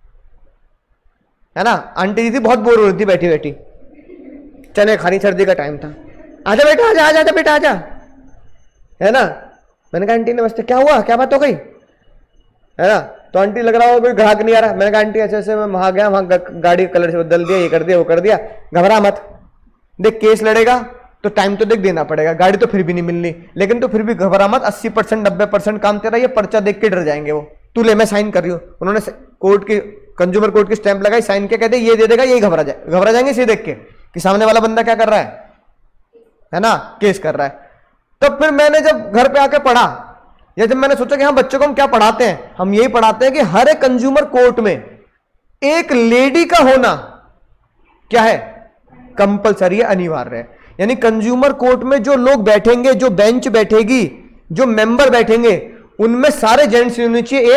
है ना। आंटी जी थी, बहुत बोर हो रही थी बैठी बैठी, चने खानी, सर्दी का टाइम था। आजा बेटा, आजा आजा आजा बेटा आजा, है ना। मैंने कहा आंटी नमस्ते, क्या हुआ, क्या बात हो गई, है ना। तो आंटी लग रहा हो कोई ग्राहक नहीं आ रहा। मैंने कहा आंटी ऐसे ऐसे मैं वहां गया, वहां गाड़ी कलर से बदल दिया, ये कर दिया वो कर दिया, घबरा मत, देख केस लड़ेगा तो टाइम तो देख देना पड़ेगा, गाड़ी तो फिर भी नहीं मिलनी, लेकिन तो फिर भी घबरा मत, 80% 90% काम तेरा, ये पर्चा देख के डर जाएंगे वो, तू ले मैं साइन कर रही हूँ। उन्होंने कोर्ट की, कंज्यूमर कोर्ट की स्टैंप लगाई, साइन के कहते ये दे देगा, यही घबरा जाएंगे इसे देख के कि सामने वाला बंदा क्या कर रहा है ना, केस कर रहा है। तब फिर मैंने जब घर पे आके पढ़ा, या जब मैंने सोचा कि हाँ बच्चों को हम क्या पढ़ाते हैं, हम यही पढ़ाते हैं कि हर एक कंज्यूमर कोर्ट में एक लेडी का होना क्या है, कंपलसरी है, अनिवार्य है। यानी कंज्यूमर कोर्ट में जो लोग बैठेंगे, जो बेंच बैठेगी, जो मेंबर बैठेंगे, उनमें सारे जेंट्स होने चाहिए,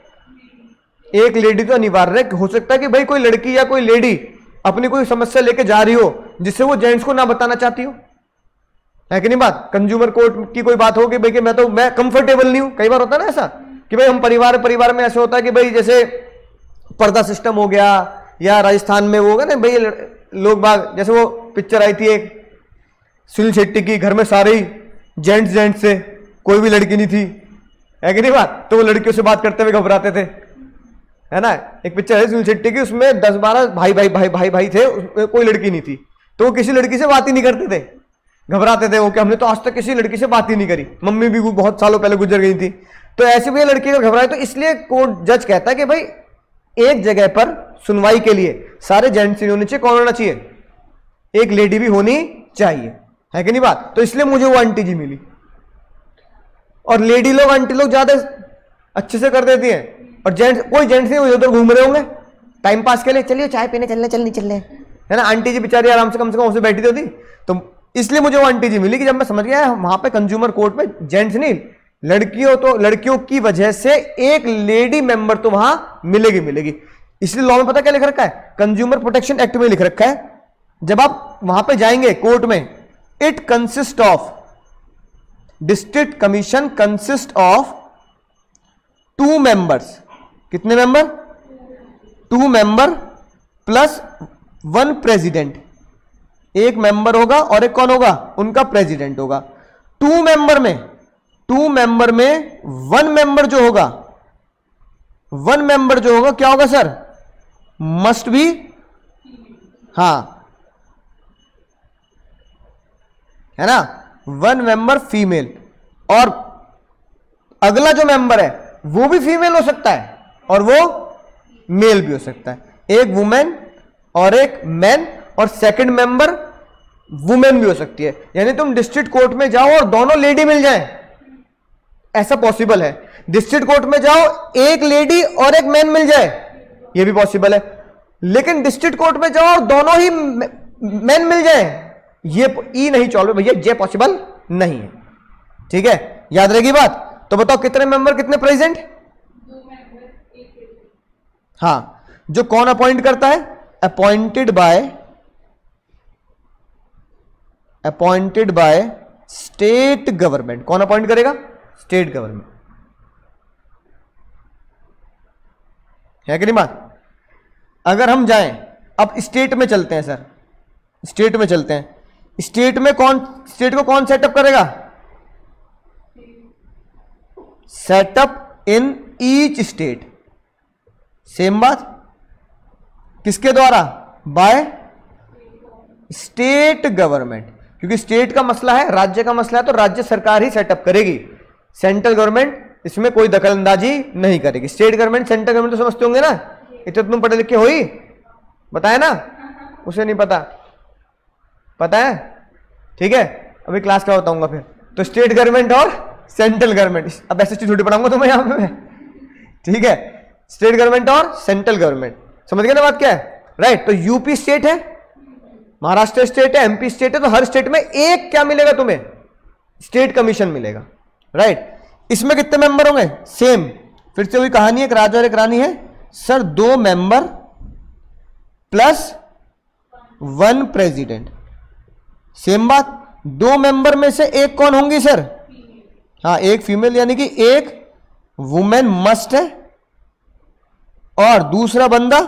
एक लेडी तो अनिवार्य है। हो सकता है कि भाई कोई लड़की या कोई लेडी अपनी कोई समस्या लेके जा रही हो जिससे वो जेंट्स को ना बताना चाहती हो, है कि नहीं बात। कंज्यूमर कोर्ट की कोई बात हो कि भाई कि मैं कंफर्टेबल नहीं हूं, कई बार होता है ना ऐसा कि भाई हम परिवार में ऐसे होता है कि भाई जैसे पर्दा सिस्टम हो गया, या राजस्थान में वो होगा ना भाई लोग बाग, जैसे वो पिक्चर आई थी एक सुनील शेट्टी की, घर में सारे ही जेंट्स से, कोई भी लड़की नहीं थी, है कि नहीं बात। तो वो लड़कियों से बात करते हुए घबराते थे, है ना। एक पिक्चर है सुनील शेट्टी की, उसमें 10-12 भाई थे, उसमें कोई लड़की नहीं थी, तो वो किसी लड़की से बात ही नहीं करते थे, घबराते थे वो कि हमने तो आज तक किसी लड़की से बात ही नहीं करी, मम्मी भी बहुत सालों पहले गुजर गई थी। तो ऐसे भी लड़की अगर घबराए, तो इसलिए कोर्ट जज कहता है कि भाई एक जगह पर सुनवाई के लिए सारे जेंट्स नहीं होने चाहिए, कौन होना चाहिए, एक लेडी भी होनी चाहिए, है कि नहीं बात। तो इसलिए मुझे वो आंटी जी मिली, और लेडी लोग आंटी लोग ज्यादा अच्छे से कर देती हैं, और जेंट्स, कोई जेंट्स नहीं उधर घूम रहे होंगे टाइम पास के लिए, चलिए चाय पीने चलने, है ना। आंटी जी बेचारी आराम से कम वहां बैठी होती। तो इसलिए मुझे वो आंटी जी मिली कि जब मैं समझ गया वहां पे कंज्यूमर कोर्ट में जेंट्स नहीं, लड़कियों की वजह से एक लेडी मेंबर तो वहां मिलेगी। इसलिए लॉ में पता क्या लिख रखा है, कंज्यूमर प्रोटेक्शन एक्ट में लिख रखा है, जब आप वहां पे जाएंगे कोर्ट में, it consist of, district commission consist of 2 members, कितने मेंबर, 2 मेंबर प्लस 1 प्रेसिडेंट, एक मेंबर होगा और एक कौन होगा, उनका प्रेसिडेंट होगा। 2 मेंबर में 1 मेंबर जो होगा, 1 मेंबर जो होगा क्या होगा सर, मस्ट बी, हाँ, है ना, 1 मेंबर फीमेल, और अगला जो मेंबर है वो भी फीमेल हो सकता है और वो मेल भी हो सकता है, एक वुमेन और एक मैन, और सेकंड मेंबर वुमेन भी हो सकती है। यानी तुम डिस्ट्रिक्ट कोर्ट में जाओ और दोनों लेडी मिल जाएं, ऐसा पॉसिबल है। डिस्ट्रिक्ट कोर्ट में जाओ, एक लेडी और एक मैन मिल जाए, ये भी पॉसिबल है। लेकिन डिस्ट्रिक्ट कोर्ट में जाओ और दोनों ही मैन मिल जाए, ये ई नहीं चल भैया, ये पॉसिबल नहीं है, ठीक है, याद रहेगी बात। तो बताओ कितने मेंबर, कितने प्रेसिडेंट, हाँ, जो कौन अपॉइंट करता है, अपॉइंटेड बाय स्टेट गवर्नमेंट। कौन अपॉइंट करेगा, स्टेट गवर्नमेंट, है कि नहीं बात। अगर हम जाएं, अब स्टेट में चलते हैं सर, स्टेट में चलते हैं, स्टेट को कौन सेटअप करेगा, setup in each state, same बात, किसके द्वारा, बाय स्टेट गवर्नमेंट, क्योंकि स्टेट का मसला है, राज्य का मसला है, तो राज्य सरकार ही सेटअप करेगी, सेंट्रल गवर्नमेंट इसमें कोई दखलंदाजी नहीं करेगी। स्टेट गवर्नमेंट, सेंट्रल गवर्नमेंट तो समझते होंगे ना, इतना तुम पढ़े लिखे हो ही, बताया ना, उसे नहीं पता है, ठीक है, अभी क्लास का बताऊंगा फिर। तो स्टेट गवर्नमेंट और सेंट्रल गवर्नमेंट, अब एसएसटी थोड़ी पढ़ाऊंगा तुम्हें यहां पे, ठीक है, स्टेट गवर्नमेंट और सेंट्रल गवर्नमेंट, समझ गए ना बात क्या है, राइट। तो यूपी स्टेट है, महाराष्ट्र स्टेट है, एमपी स्टेट है, तो हर स्टेट में एक क्या मिलेगा तुम्हें, स्टेट कमीशन मिलेगा, राइट। इसमें कितने मेंबर होंगे, सेम, फिर से वही कहानी है, एक राजा और एक रानी है sir, 2 member plus 1 president, same बात। 2 मेंबर में से एक कौन होंगी सर, हाँ एक फीमेल, यानी कि एक वुमेन मस्ट है, और दूसरा बंदा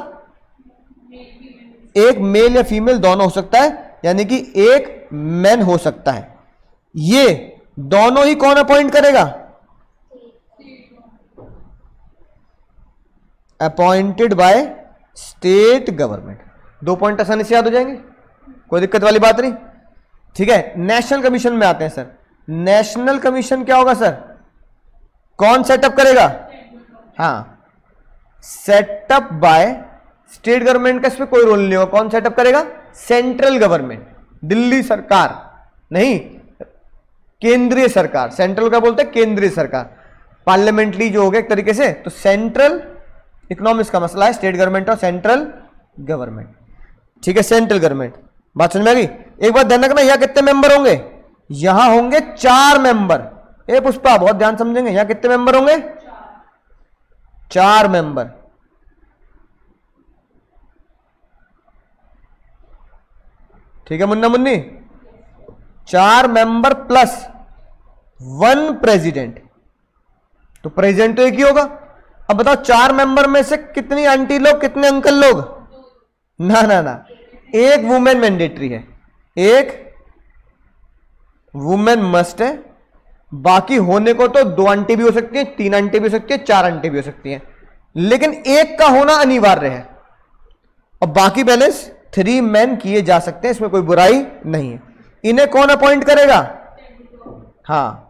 एक मेल या फीमेल दोनों हो सकता है, यानी कि एक मैन हो सकता है। ये दोनों ही कौन अपॉइंट करेगा, appointed by state government. 2 point आसानी से याद हो जाएंगे, कोई दिक्कत वाली बात नहीं, ठीक है। नेशनल कमीशन में आते हैं सर। नेशनल कमीशन क्या होगा सर, कौन सेटअप करेगा, हाँ सेटअप बाय स्टेट गवर्नमेंट का इसमें कोई रोल नहीं होगा, कौन सेटअप करेगा, सेंट्रल गवर्नमेंट, दिल्ली सरकार नहीं, केंद्रीय सरकार। सेंट्रल का बोलते हैं केंद्रीय सरकार, पार्लियामेंट्री जो हो गया एक तरीके से, तो सेंट्रल इकोनॉमिक्स का मसला है, स्टेट गवर्नमेंट और सेंट्रल गवर्नमेंट, ठीक है, सेंट्रल गवर्नमेंट। बात समझ में आ गई। एक बात ध्यान रखना, यहां कितने मेंबर होंगे, यहां होंगे 4 मेंबर। ए पुष्पा बहुत ध्यान समझेंगे, यहां कितने मेंबर होंगे, 4 मेंबर, ठीक है मुन्ना मुन्नी, 4 मेंबर प्लस 1 प्रेसिडेंट, तो प्रेसिडेंट तो एक ही होगा। अब बताओ 4 मेंबर में से कितनी आंटी लोग, कितने अंकल लोग, ना ना ना, एक वुमेन मैंडेटरी है, एक वुमेन मस्ट है, बाकी होने को तो 2 आंटी भी हो सकती है, 3 आंटी भी हो सकती है, 4 आंटी भी हो सकती है, लेकिन एक का होना अनिवार्य है, और बाकी बैलेंस 3 मैन किए जा सकते हैं, इसमें कोई बुराई नहीं है। इन्हें कौन अपॉइंट करेगा, हाँ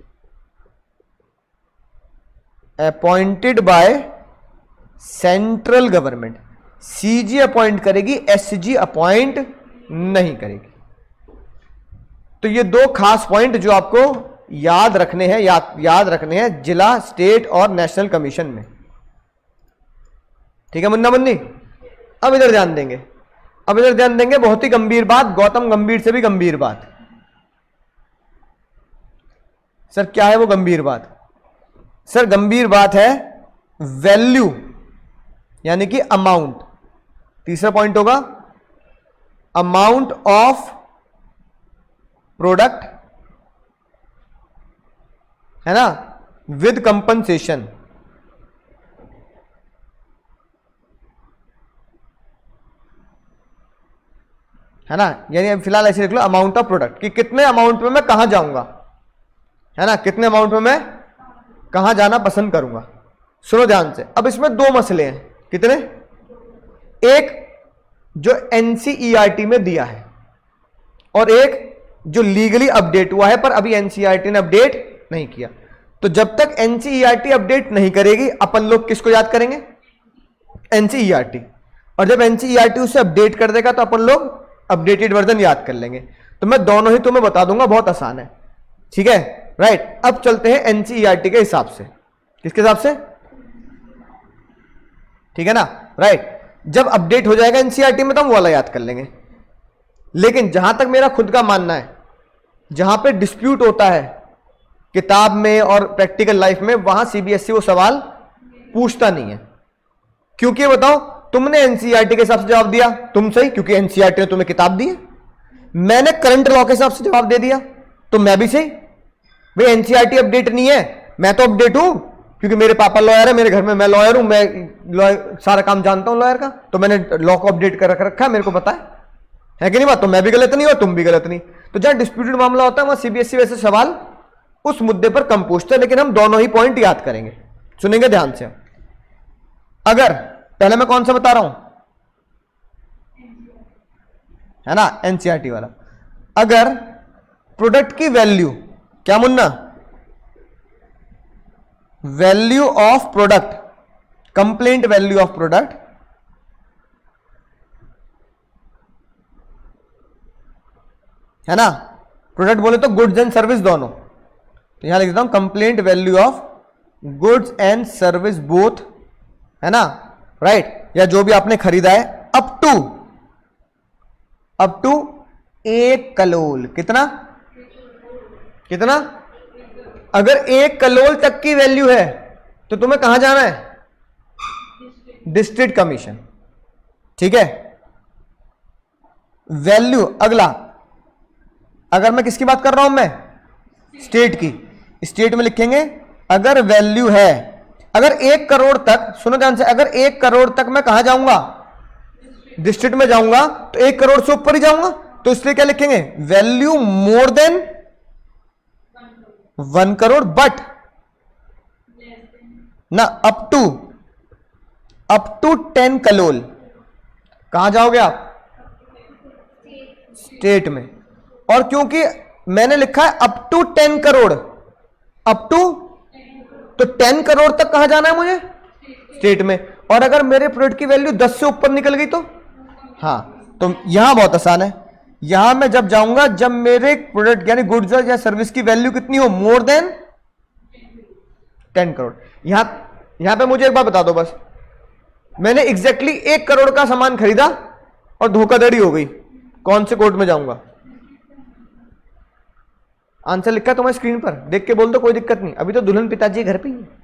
appointed by central government, CG appoint करेगी, एसजी अपॉइंट नहीं करेगी। तो ये 2 खास पॉइंट जो आपको याद रखने हैं, याद रखने हैं जिला, स्टेट और नेशनल कमीशन में, ठीक है मुन्ना मुन्नी। अब इधर ध्यान देंगे, अब इधर ध्यान देंगे, बहुत ही गंभीर बात, गौतम गंभीर से भी गंभीर बात। सर क्या है वो गंभीर बात, सर गंभीर बात है वैल्यू, यानी कि अमाउंट। तीसरा पॉइंट होगा अमाउंट ऑफ प्रोडक्ट, है ना, विद कंपनसेशन, है ना, यानी फिलहाल ऐसे लिख लो अमाउंट ऑफ प्रोडक्ट, कि कितने अमाउंट में मैं कहां जाऊंगा, है ना, कितने अमाउंट में मैं कहां जाना पसंद करूंगा। सुनो ध्यान से, अब इसमें 2 मसले हैं, कितने, एक जो एनसीईआरटी में दिया है, और एक जो लीगली अपडेट हुआ है, पर अभी एनसीईआरटी ने अपडेट नहीं किया। तो जब तक एनसीईआरटी अपडेट नहीं करेगी, अपन लोग किसको याद करेंगे, एनसीईआरटी, और जब एनसीईआरटी उसे अपडेट कर देगा तो अपन लोग अपडेटेड वर्जन याद कर लेंगे। तो मैं दोनों ही तुम्हें बता दूंगा, बहुत आसान है, ठीक है, राइट। अब चलते हैं एनसीईआरटी के हिसाब से, किसके हिसाब से, ठीक है ना, राइट। जब अपडेट हो जाएगा एनसीईआरटी में तो हम वो वाला याद कर लेंगे, लेकिन जहां तक मेरा खुद का मानना है, जहां पे डिस्प्यूट होता है किताब में और प्रैक्टिकल लाइफ में, वहां सीबीएसई वो सवाल पूछता नहीं है। क्योंकि बताओ, तुमने एनसीईआरटी के हिसाब से जवाब दिया, तुम सही, क्योंकि एनसीईआरटी ने तुम्हें किताब दी है। मैंने करंट लॉ के हिसाब से जवाब दे दिया, तो मैं भी सही। भाई एनसीईआरटी अपडेट नहीं है, मैं तो अपडेट हूं, क्योंकि मेरे पापा लॉयर है, मेरे घर में मैं लॉयर हूं, मैं सारा काम जानता हूं लॉयर का, तो मैंने लॉ को अपडेट कर रखा है, मेरे को पता है कि नहीं बात। तो मैं भी गलत नहीं और तुम भी गलत नहीं। तो जहां डिस्प्यूटेड मामला होता है वहां सीबीएसई वैसे सवाल उस मुद्दे पर कम पूछता है, लेकिन हम दोनों ही पॉइंट याद करेंगे, सुनेंगे ध्यान से। अगर पहले मैं कौन सा बता रहा हूं, है ना, एनसीईआरटी वाला, अगर प्रोडक्ट की वैल्यू, क्या मुन्ना, value of product, complaint value of product, है ना, प्रोडक्ट बोले तो गुड्स एंड सर्विस दोनों, तो यहां लिख देता हूं complaint value of goods and service both, है ना, राइट, या जो भी आपने खरीदा है, up to up to 1 crore. कितना कितना? अगर 1 कलोल तक की वैल्यू है तो तुम्हें कहां जाना है? District commission. ठीक है। वैल्यू अगला, अगर मैं किसकी बात कर रहा हूं, मैं स्टेट की। स्टेट में लिखेंगे अगर वैल्यू है, अगर 1 करोड़ तक, सुनो ध्यान से, अगर 1 करोड़ तक मैं कहां जाऊंगा? डिस्ट्रिक्ट में जाऊंगा, तो 1 करोड़ से ऊपर ही जाऊंगा, तो इसलिए क्या लिखेंगे? Value more than 1 crore but ना अप टू 10 कलोल। कहां जाओगे आप? स्टेट में। और क्योंकि मैंने लिखा है up to 10 crore, up to, तो 10 करोड़ तक कहां जाना है मुझे? स्टेट में। और अगर मेरे प्रोडक्ट की वैल्यू 10 से ऊपर निकल गई तो? हाँ, तो यहां बहुत आसान है। यहां मैं जब जाऊंगा जब मेरे प्रोडक्ट यानी गुड्स या सर्विस की वैल्यू कितनी हो? More than 10 crore. यहां पे मुझे एक बात बता दो बस, मैंने एग्जैक्टली 1 करोड़ का सामान खरीदा और धोखाधड़ी हो गई, कौन से कोर्ट में जाऊंगा? आंसर लिखा है तुम्हारी स्क्रीन पर, देख के बोल दो, कोई दिक्कत नहीं। अभी तो दुल्हन पिताजी घर पे ही है।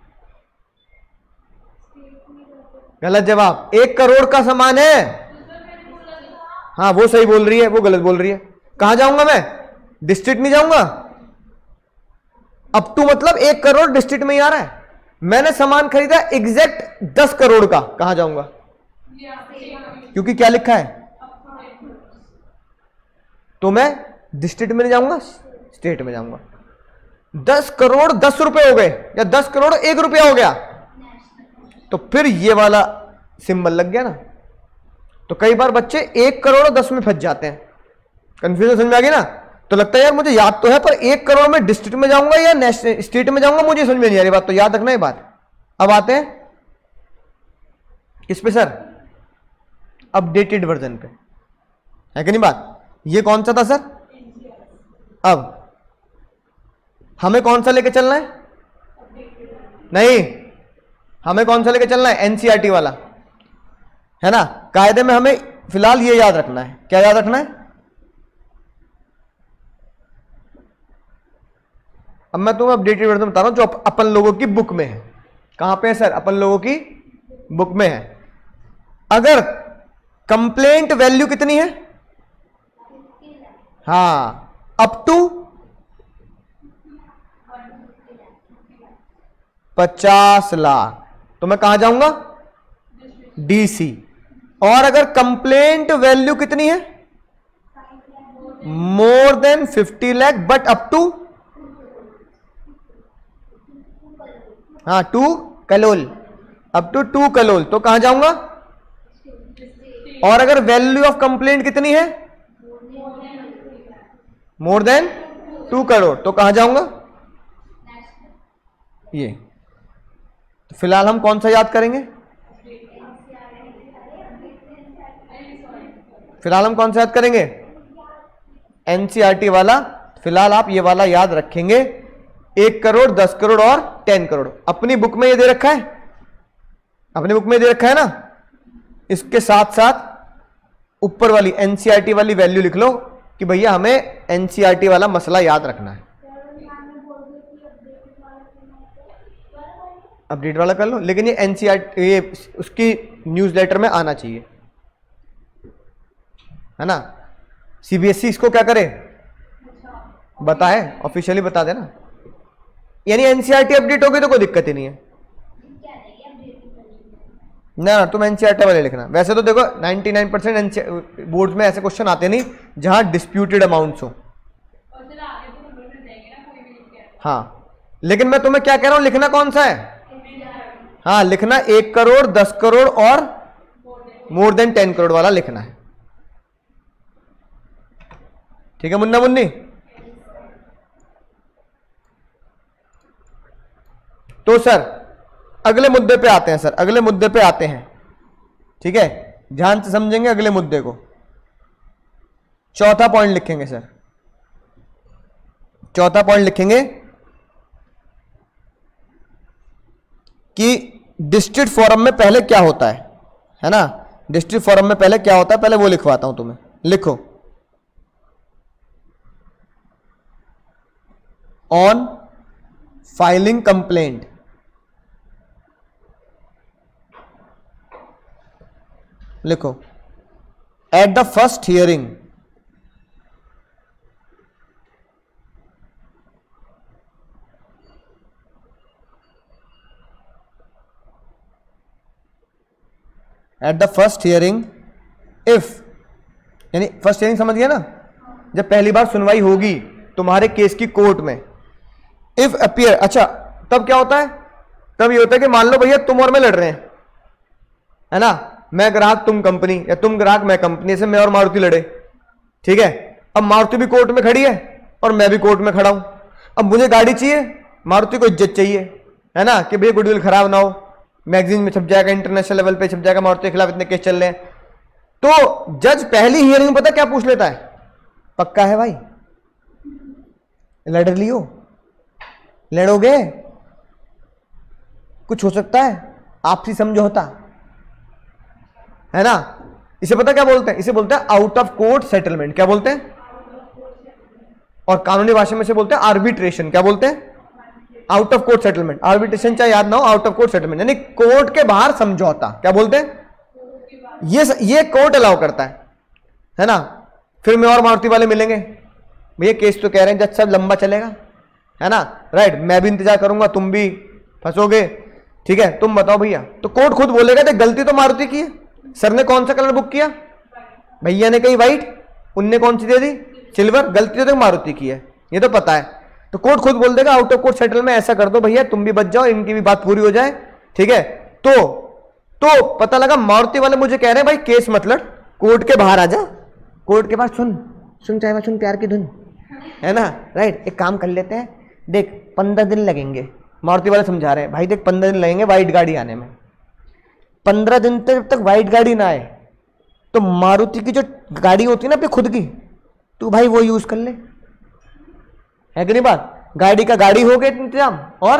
गलत जवाब। 1 करोड़ का सामान है। हाँ, वो सही बोल रही है, वो गलत बोल रही है। कहां जाऊंगा मैं? डिस्ट्रिक्ट में जाऊंगा। अप टू मतलब 1 करोड़ डिस्ट्रिक्ट में ही आ रहा है। मैंने सामान खरीदा एग्जैक्ट 10 करोड़ का, कहां जाऊंगा? क्योंकि क्या लिखा है? तो मैं डिस्ट्रिक्ट में नहीं जाऊंगा, स्टेट में जाऊंगा। 10 करोड़ 10 रुपए हो गए या 10 करोड़ 1 रुपया हो गया, तो फिर ये वाला सिंबल लग गया ना। तो कई बार बच्चे 1 करोड़ और 10 में फंस जाते हैं। कंफ्यूजन समझ में आ गई ना? तो लगता है यार मुझे याद तो है, पर 1 करोड़ में डिस्ट्रिक्ट में जाऊंगा या नेशनल स्टेट में जाऊंगा, मुझे समझ में नहीं आ रही बात। तो याद रखना ये बात। अब आते हैं किस पे सर? अपडेटेड वर्जन पे, है कि नहीं बात? ये कौन सा था सर? अब हमें कौन सा लेके चलना है? नहीं, हमें कौन सा लेके चलना है? एनसीईआरटी वाला, है ना? कायदे में हमें फिलहाल ये याद रखना है। क्या याद रखना है? अब मैं तुम्हें अपडेटेड वर्जन बता रहा हूं जो अपन लोगों की बुक में है। कहां पे है सर? अपन लोगों की बुक में है। अगर कंप्लेंट वैल्यू कितनी है? हाँ, अप टू 50 लाख, तो मैं कहां जाऊंगा? डीसी। और अगर कंप्लेंट वैल्यू कितनी है? More than 50 lakh but up to, हाँ, 2 कलोल, अप टू 2 कलोल, तो कहां जाऊंगा? और अगर वैल्यू ऑफ कंप्लेंट कितनी है? मोर देन 2 करोड़, तो कहां जाऊंगा? ये। तो फिलहाल हम कौन सा याद करेंगे? फिलहाल हम कौन सा याद करेंगे? एनसीईआरटी वाला। फिलहाल आप ये वाला याद रखेंगे, 1 करोड़ 10 करोड़ और 10 करोड़। अपनी बुक में ये दे रखा है, अपनी बुक में दे रखा है ना। इसके साथ साथ ऊपर वाली एनसीईआरटी वाली वैल्यू लिख लो कि भैया हमें एनसीईआरटी वाला मसला याद रखना है। अपडेट वाला कर लो, लेकिन ये एनसीईआरटी ये उसकी न्यूज़लेटर में आना चाहिए, है ना? सीबीएसई इसको क्या करे? बताए, ऑफिशियली बता देना। यानी एनसीईआरटी अपडेट हो गई तो कोई दिक्कत ही नहीं है ना। तुम एनसीईआरटी वाले लिखना। वैसे तो देखो 99% बोर्ड में ऐसे क्वेश्चन आते नहीं जहां डिस्प्यूटेड अमाउंट्स हो। हाँ, लेकिन मैं तुम्हें क्या कह रहा हूं, लिखना कौन सा है? हाँ, लिखना 1 करोड़ 10 करोड़ और मोर देन 10 करोड़ वाला लिखना है। ठीक है मुन्ना मुन्नी? तो सर अगले मुद्दे पे आते हैं सर, अगले मुद्दे पे आते हैं। ठीक है, ध्यान से समझेंगे अगले मुद्दे को। चौथा पॉइंट लिखेंगे सर, चौथा पॉइंट लिखेंगे कि डिस्ट्रिक्ट फोरम में पहले क्या होता है ना? डिस्ट्रिक्ट फोरम में पहले क्या होता है, पहले वो लिखवाता हूं तुम्हें। लिखो, ऑन फाइलिंग कंप्लेंट। लिखो, at the first hearing at the first hearing if, यानी फर्स्ट हियरिंग समझ गया ना, जब पहली बार सुनवाई होगी तुम्हारे केस की कोर्ट में। इफ अपीयर, अच्छा तब क्या होता है, तब ये होता है कि मान लो भैया तुम और मैं लड़ रहे हैं, है ना, मैं ग्राहक तुम कंपनी, या तुम ग्राहक मैं कंपनी, से मैं और मारुति लड़े, ठीक है। अब मारुति भी कोर्ट में खड़ी है और मैं भी कोर्ट में खड़ा हूं। अब मुझे गाड़ी चाहिए, मारुति को इज्जत चाहिए, है ना, कि भैया गुडविल खराब ना हो, मैगजीन में छप जाएगा, इंटरनेशनल लेवल पे छप जाएगा, मारुति के खिलाफ इतने केस चल रहे हैं। तो जज पहली हियरिंग में पता क्या पूछ लेता है, पक्का है भाई, लड़ लियो, लड़ोगे, कुछ हो सकता है, आपसी समझौता, है ना। इसे पता क्या बोलते हैं, इसे बोलते हैं आउट ऑफ कोर्ट सेटलमेंट। क्या बोलते हैं, और कानूनी भाषा में से बोलते हैं आर्बिट्रेशन। क्या बोलते हैं, out of court settlement. Arbitration चाहे याद ना हो, आउट ऑफ कोर्ट सेटलमेंट यानी कोर्ट के बाहर समझौता। क्या बोलते हैं, ये कोर्ट अलाउ करता है ना। फिर मैं और मारुति वाले मिलेंगे, भैया केस तो कह रहे हैं जज साहब लंबा चलेगा, है ना, राइट, मैं भी इंतजार करूंगा, तुम भी फंसोगे, ठीक है, तुम बताओ भैया। तो कोर्ट खुद बोलेगा देख गलती तो मारुति की है, सर ने कौन सा कलर बुक किया, भैया ने कही व्हाइट, उनने कौन सी दे दी सिल्वर, गलती तो मारुति की है, ये तो पता है। तो कोर्ट खुद बोल देगा आउट ऑफ कोर्ट सेटल में ऐसा कर दो भैया, तुम भी बच जाओ, इनकी भी बात पूरी हो जाए, ठीक है। तो पता लगा मारुति वाले मुझे कह रहे हैं भाई केस मत लड़, कोर्ट के बाहर आ जा, कोर्ट के पास सुन चाहे सुन प्यार की धुन, है ना, राइट। एक काम कर लेते हैं, देख 15 दिन लगेंगे, मारुति वाले समझा रहे हैं भाई देख 15 दिन लगेंगे व्हाइट गाड़ी आने में, 15 दिन तक जब तक व्हाइट गाड़ी ना आए तो मारुति की जो गाड़ी होती है ना अपनी खुद की, तू भाई वो यूज कर ले, है कि नहीं बात। गाड़ी का गाड़ी हो गया इंतजाम,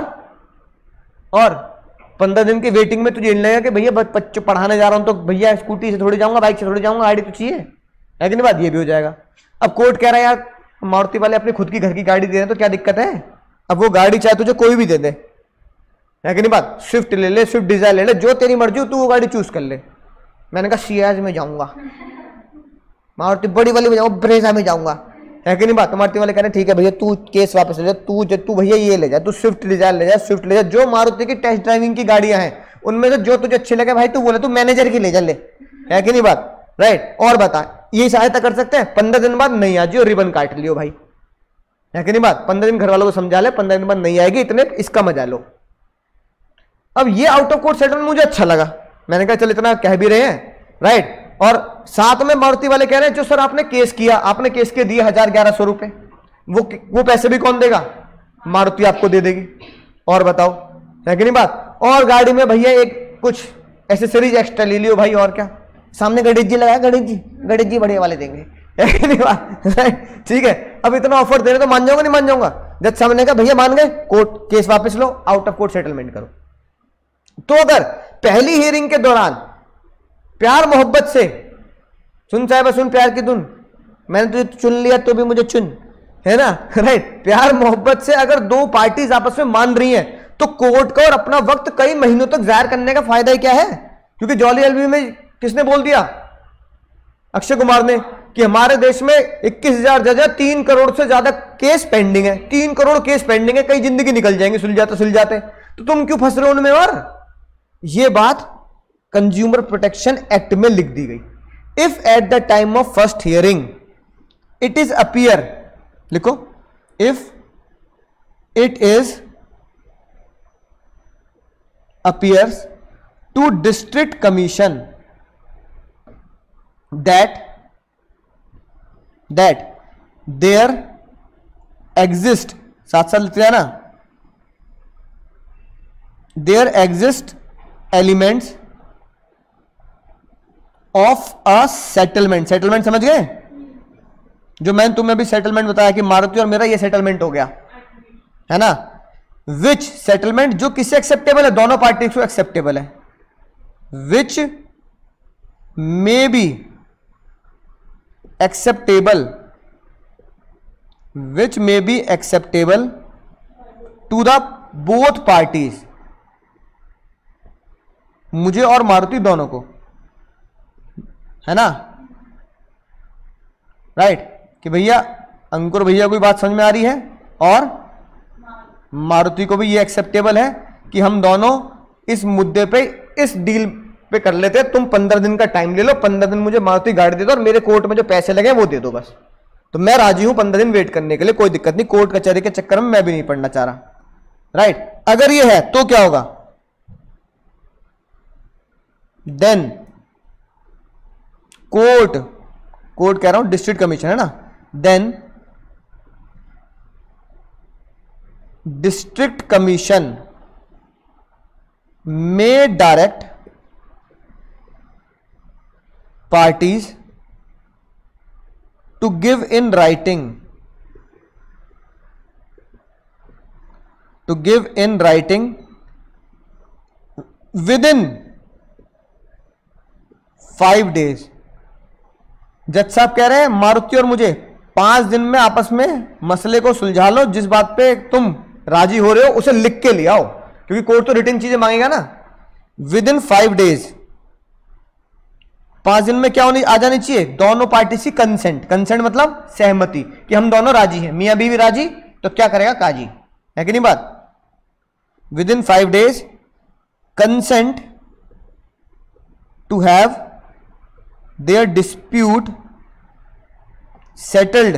और 15 दिन की वेटिंग में तुझे इन लगेगा कि भैया बच्चों पढ़ाने जा रहा हूं तो भैया स्कूटी से थोड़ी जाऊंगा, बाइक से थोड़ी जाऊंगा, गाड़ी तो चाहिए, है कि नहीं बात, ये भी हो जाएगा। अब कोर्ट कह रहा है यार मारुति वाले अपनी खुद की घर की गाड़ी दे रहे हैं तो क्या दिक्कत है, अब वो गाड़ी चाहे तुझे कोई भी दे दे, है कि नहीं बात, स्विफ्ट ले ले, स्विफ्ट डिजायर ले ले, जो तेरी मर्जी हो तू वो गाड़ी चूज कर ले। मैंने कहा सियाज में जाऊंगा, मारुति बड़ी वाली में जाऊंगा, ब्रेजा में जाऊंगा, है कि नहीं बात। मारुति वाले कह रहे ठीक है भैया तू केस वापस ले जा, तू भैया ये ले जा, तू स्विफ्ट डिजायर ले जा, स्विफ्ट ले जा, जो मारुति की टेस्ट ड्राइविंग की गाड़ियां हैं उनमें से जो तुझे अच्छी लगे भाई तू बोले, तू मैनेजर की ले जा ले, है कि नहीं बात, राइट। और बता ये सहायता कर सकते हैं, 15 दिन बाद नहीं आ जियो, रिबन काट लियो भाई, है कि नहीं बात। 15 दिन घर वालों को समझा ले, 15 दिन बाद नहीं आएगी, इतने इसका मजा लो। अब ये आउट ऑफ कोर्ट सेटलमेंट मुझे अच्छा लगा, मैंने कहा चल इतना कह भी रहे हैं, राइट। और साथ में मारुति वाले कह रहे हैं जो सर आपने केस किया, आपने केस के दिए 1100 रुपए, वो पैसे भी कौन देगा, मारुति आपको दे देगी। और बताओ, है कि नहीं बात। और गाड़ी में भैया एक कुछ एसेसरीज एक्स्ट्रा ले लियो भाई, और क्या, सामने गणेश जी लगाया, गणेश जी बढ़िया वाले देंगे, है कि नहीं बात, राइट, ठीक है। अब इतना ऑफर दे रहे तो मान जाऊंगा नहीं मान जाऊंगा, जज साहब ने कहा भैया मान गए, कोर्ट केस वापस लो, आउट ऑफ कोर्ट सेटलमेंट करो। तो अगर पहली हियरिंग के दौरान प्यार मोहब्बत से, सुन साहब सुन प्यार की धुन, मैंने तुझे चुन लिया तो भी मुझे चुन, है ना, राइट, प्यार मोहब्बत से अगर दो पार्टीज आपस में मान रही हैं तो कोर्ट का और अपना वक्त कई महीनों तक जाहिर करने का फायदा ही क्या है। क्योंकि जॉली एलबी में किसने बोल दिया, अक्षय कुमार ने, कि हमारे देश में 21,000 जज है, 3 करोड़ से ज्यादा केस पेंडिंग है, 3 करोड़ केस पेंडिंग है, कई जिंदगी निकल जाएंगे सुलझाते, तो तुम क्यों फंस रहे हो उनमें। और ये बात कंज्यूमर प्रोटेक्शन एक्ट में लिख दी गई। If at the time of first hearing it is appear, लिखो, if it is appears to district commission that there exist, साथ साथ लिखते हैं ना, there exist elements of a settlement, settlement समझ गए, जो मैंने तुम्हें अभी सेटलमेंट बताया कि मारुति और मेरा ये सेटलमेंट हो गया, है ना, विच सेटलमेंट जो किसे एक्सेप्टेबल है, दोनों पार्टी को एक्सेप्टेबल है, which may be acceptable to the both parties, मुझे और मारुति दोनों को, है ना, राइट, कि भैया अंकुर भैया को बात समझ में आ रही है और मारुति को भी ये एक्सेप्टेबल है कि हम दोनों इस मुद्दे पे, इस डील पे कर लेते हैं। तुम 15 दिन का टाइम ले लो, 15 दिन मुझे मारुति गाड़ी दे दो और मेरे कोर्ट में जो पैसे लगे वो दे दो बस। तो मैं राजी हूं 15 दिन वेट करने के लिए, कोई दिक्कत नहीं, कोर्ट कचहरी के चक्कर में मैं भी नहीं पड़ना चाह रहा, राइट। अगर ये है तो क्या होगा, देन कोर्ट कह रहा हूं, डिस्ट्रिक्ट कमीशन है ना, देन डिस्ट्रिक्ट कमीशन में direct parties to give in writing within 5 days। जज साहब कह रहे हैं मारुति और मुझे 5 दिन में आपस में मसले को सुलझा लो, जिस बात पे तुम राजी हो रहे हो उसे लिख के ले आओ, क्योंकि कोर्ट तो रिटन चीजें मांगेगा ना। विद इन 5 डेज, 5 दिन में क्या होनी आ जानी चाहिए, दोनों पार्टी की कंसेंट मतलब सहमति, कि हम दोनों राजी हैं, मियां बीवी राजी, तो क्या करेगा काजी, है कि नहीं बात। Within 5 days consent to have their dispute settled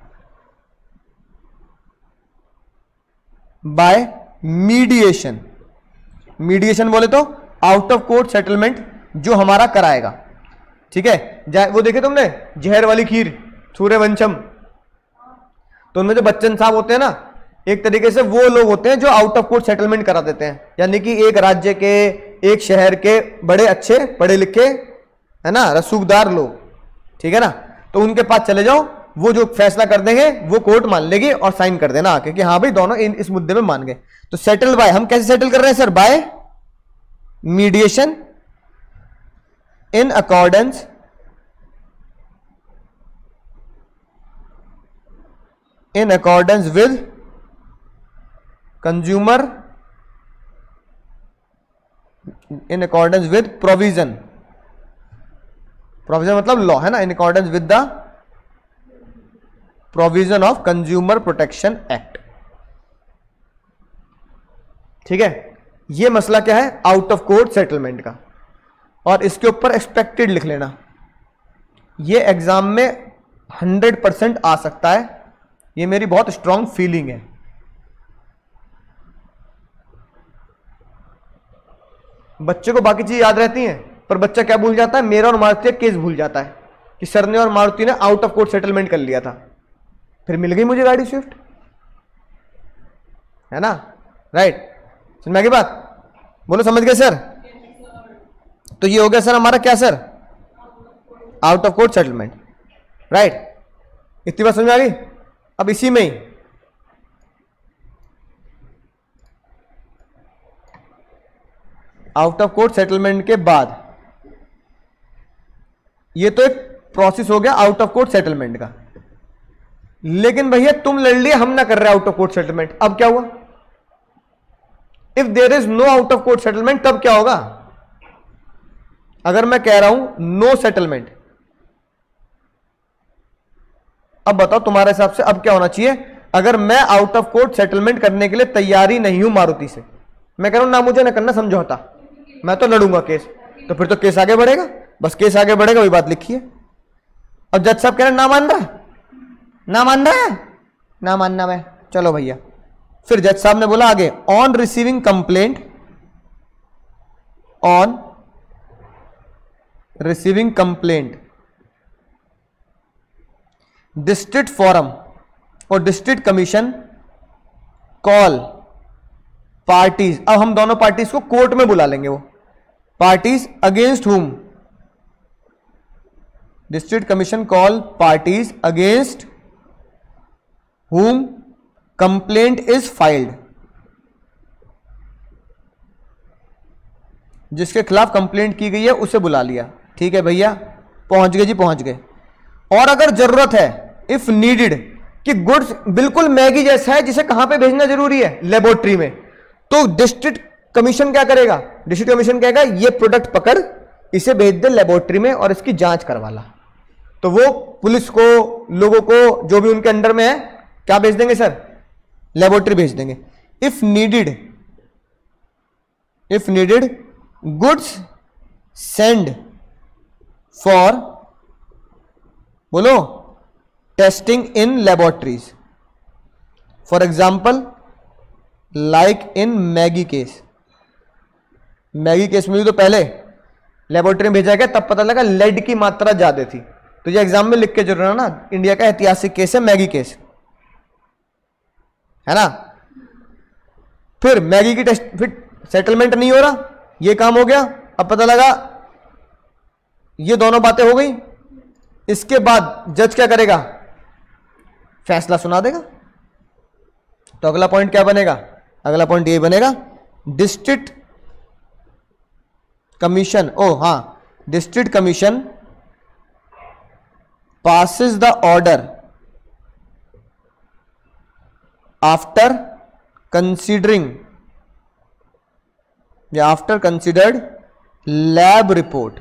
by mediation. Mediation बोले तो आउट ऑफ कोर्ट सेटलमेंट जो हमारा कराएगा, ठीक है। वो देखे तुमने जहर वाली खीर, सूर्यवंशम, तो उनमें जो बच्चन साहब होते हैं ना, एक तरीके से वो लोग होते हैं जो आउट ऑफ कोर्ट सेटलमेंट करा देते हैं, यानी कि एक राज्य के, एक शहर के बड़े अच्छे पढ़े लिखे, है ना, रसूखदार लोग, ठीक है ना, तो उनके पास चले जाओ, वो जो फैसला कर देंगे वो कोर्ट मान लेगी और साइन कर देना आके कि हाँ भाई दोनों इस मुद्दे में मान गए। तो सेटल बाय, हम कैसे सेटल कर रहे हैं sir, by mediation in accordance with consumer, in accordance with provision मतलब लॉ, है ना, in accordance with the provision of consumer protection act, ठीक है। ये मसला क्या है, आउट ऑफ कोर्ट सेटलमेंट का, और इसके ऊपर एक्सपेक्टेड लिख लेना। ये एग्जाम में 100% आ सकता है, ये मेरी बहुत स्ट्रांग फीलिंग है। बच्चे को बाकी चीज याद रहती हैं, पर बच्चा क्या भूल जाता है, मेरा और मारुति का केस भूल जाता है कि सर ने और मारुति ने आउट ऑफ कोर्ट सेटलमेंट कर लिया था, फिर मिल गई मुझे गाड़ी स्विफ्ट, है ना, राइट। समझ में आ गई बात, बोलो समझ गए सर। तो ये हो गया सर हमारा क्या sir, out of court settlement, right. इतनी बात समझ में आ गई। अब इसी में ही आउट ऑफ कोर्ट सेटलमेंट के बाद, ये तो एक प्रोसेस हो गया आउट ऑफ कोर्ट सेटलमेंट का, लेकिन भैया तुम लड़ लिए, हम ना कर रहे आउट ऑफ कोर्ट सेटलमेंट। अब क्या हुआ, if there is no out of court settlement, तब क्या होगा। अगर मैं कह रहा हूं नो सेटलमेंट, अब बताओ तुम्हारे हिसाब से अब क्या होना चाहिए। अगर मैं आउट ऑफ कोर्ट सेटलमेंट करने के लिए तैयारी नहीं हूं मारुति से, मैं कह रहा हूं ना मुझे ना करना समझौता, मैं तो लड़ूंगा केस, तो फिर तो केस आगे बढ़ेगा, बस केस आगे बढ़ेगा, वही बात लिखी है। अब जज साहब कह रहे हैं ना मान रहा है, ना मान रहा है, ना मानना मैं, चलो भैया। फिर जज साहब ने बोला आगे, on receiving complaint, on receiving complaint, district forum और डिस्ट्रिक्ट कमीशन कॉल पार्टीज। अब हम दोनों पार्टीज को कोर्ट में बुला लेंगे, वो parties against whom, district commission call parties against whom complaint is filed, जिसके खिलाफ कंप्लेंट की गई है उसे बुला लिया, ठीक है भैया, पहुंच गए जी, पहुंच गए। और अगर जरूरत है, इफ नीडेड, कि गुड्स बिल्कुल मैगी जैसा है, जिसे कहां पे भेजना जरूरी है, लेबोरेटरी में। तो डिस्ट्रिक्ट कमीशन क्या करेगा, डिस्ट्रिक्ट कमीशन कहेगा ये प्रोडक्ट पकड़, इसे भेज दे लेबोरेटरी में और इसकी जांच करवा ला। तो वो पुलिस को, लोगों को, जो भी उनके अंडर में है, क्या भेज देंगे सर, लेबोरेटरी भेज देंगे। If needed goods send for, बोलो, testing in laboratories, for example like in Maggi case. Maggi case में भी तो पहले लेबोरेटरी में भेजा गया, तब पता लगा लेड की मात्रा ज्यादा थी। तो ये एग्जाम में लिख के जरूर ना, इंडिया का ऐतिहासिक केस है मैगी केस, है ना। फिर मैगी की टेस्ट, फिर सेटलमेंट नहीं हो रहा, ये काम हो गया। अब पता लगा ये दोनों बातें हो गई, इसके बाद जज क्या करेगा, फैसला सुना देगा। तो अगला पॉइंट क्या बनेगा, अगला पॉइंट ये बनेगा, district commission, district commission passes the order after considered lab report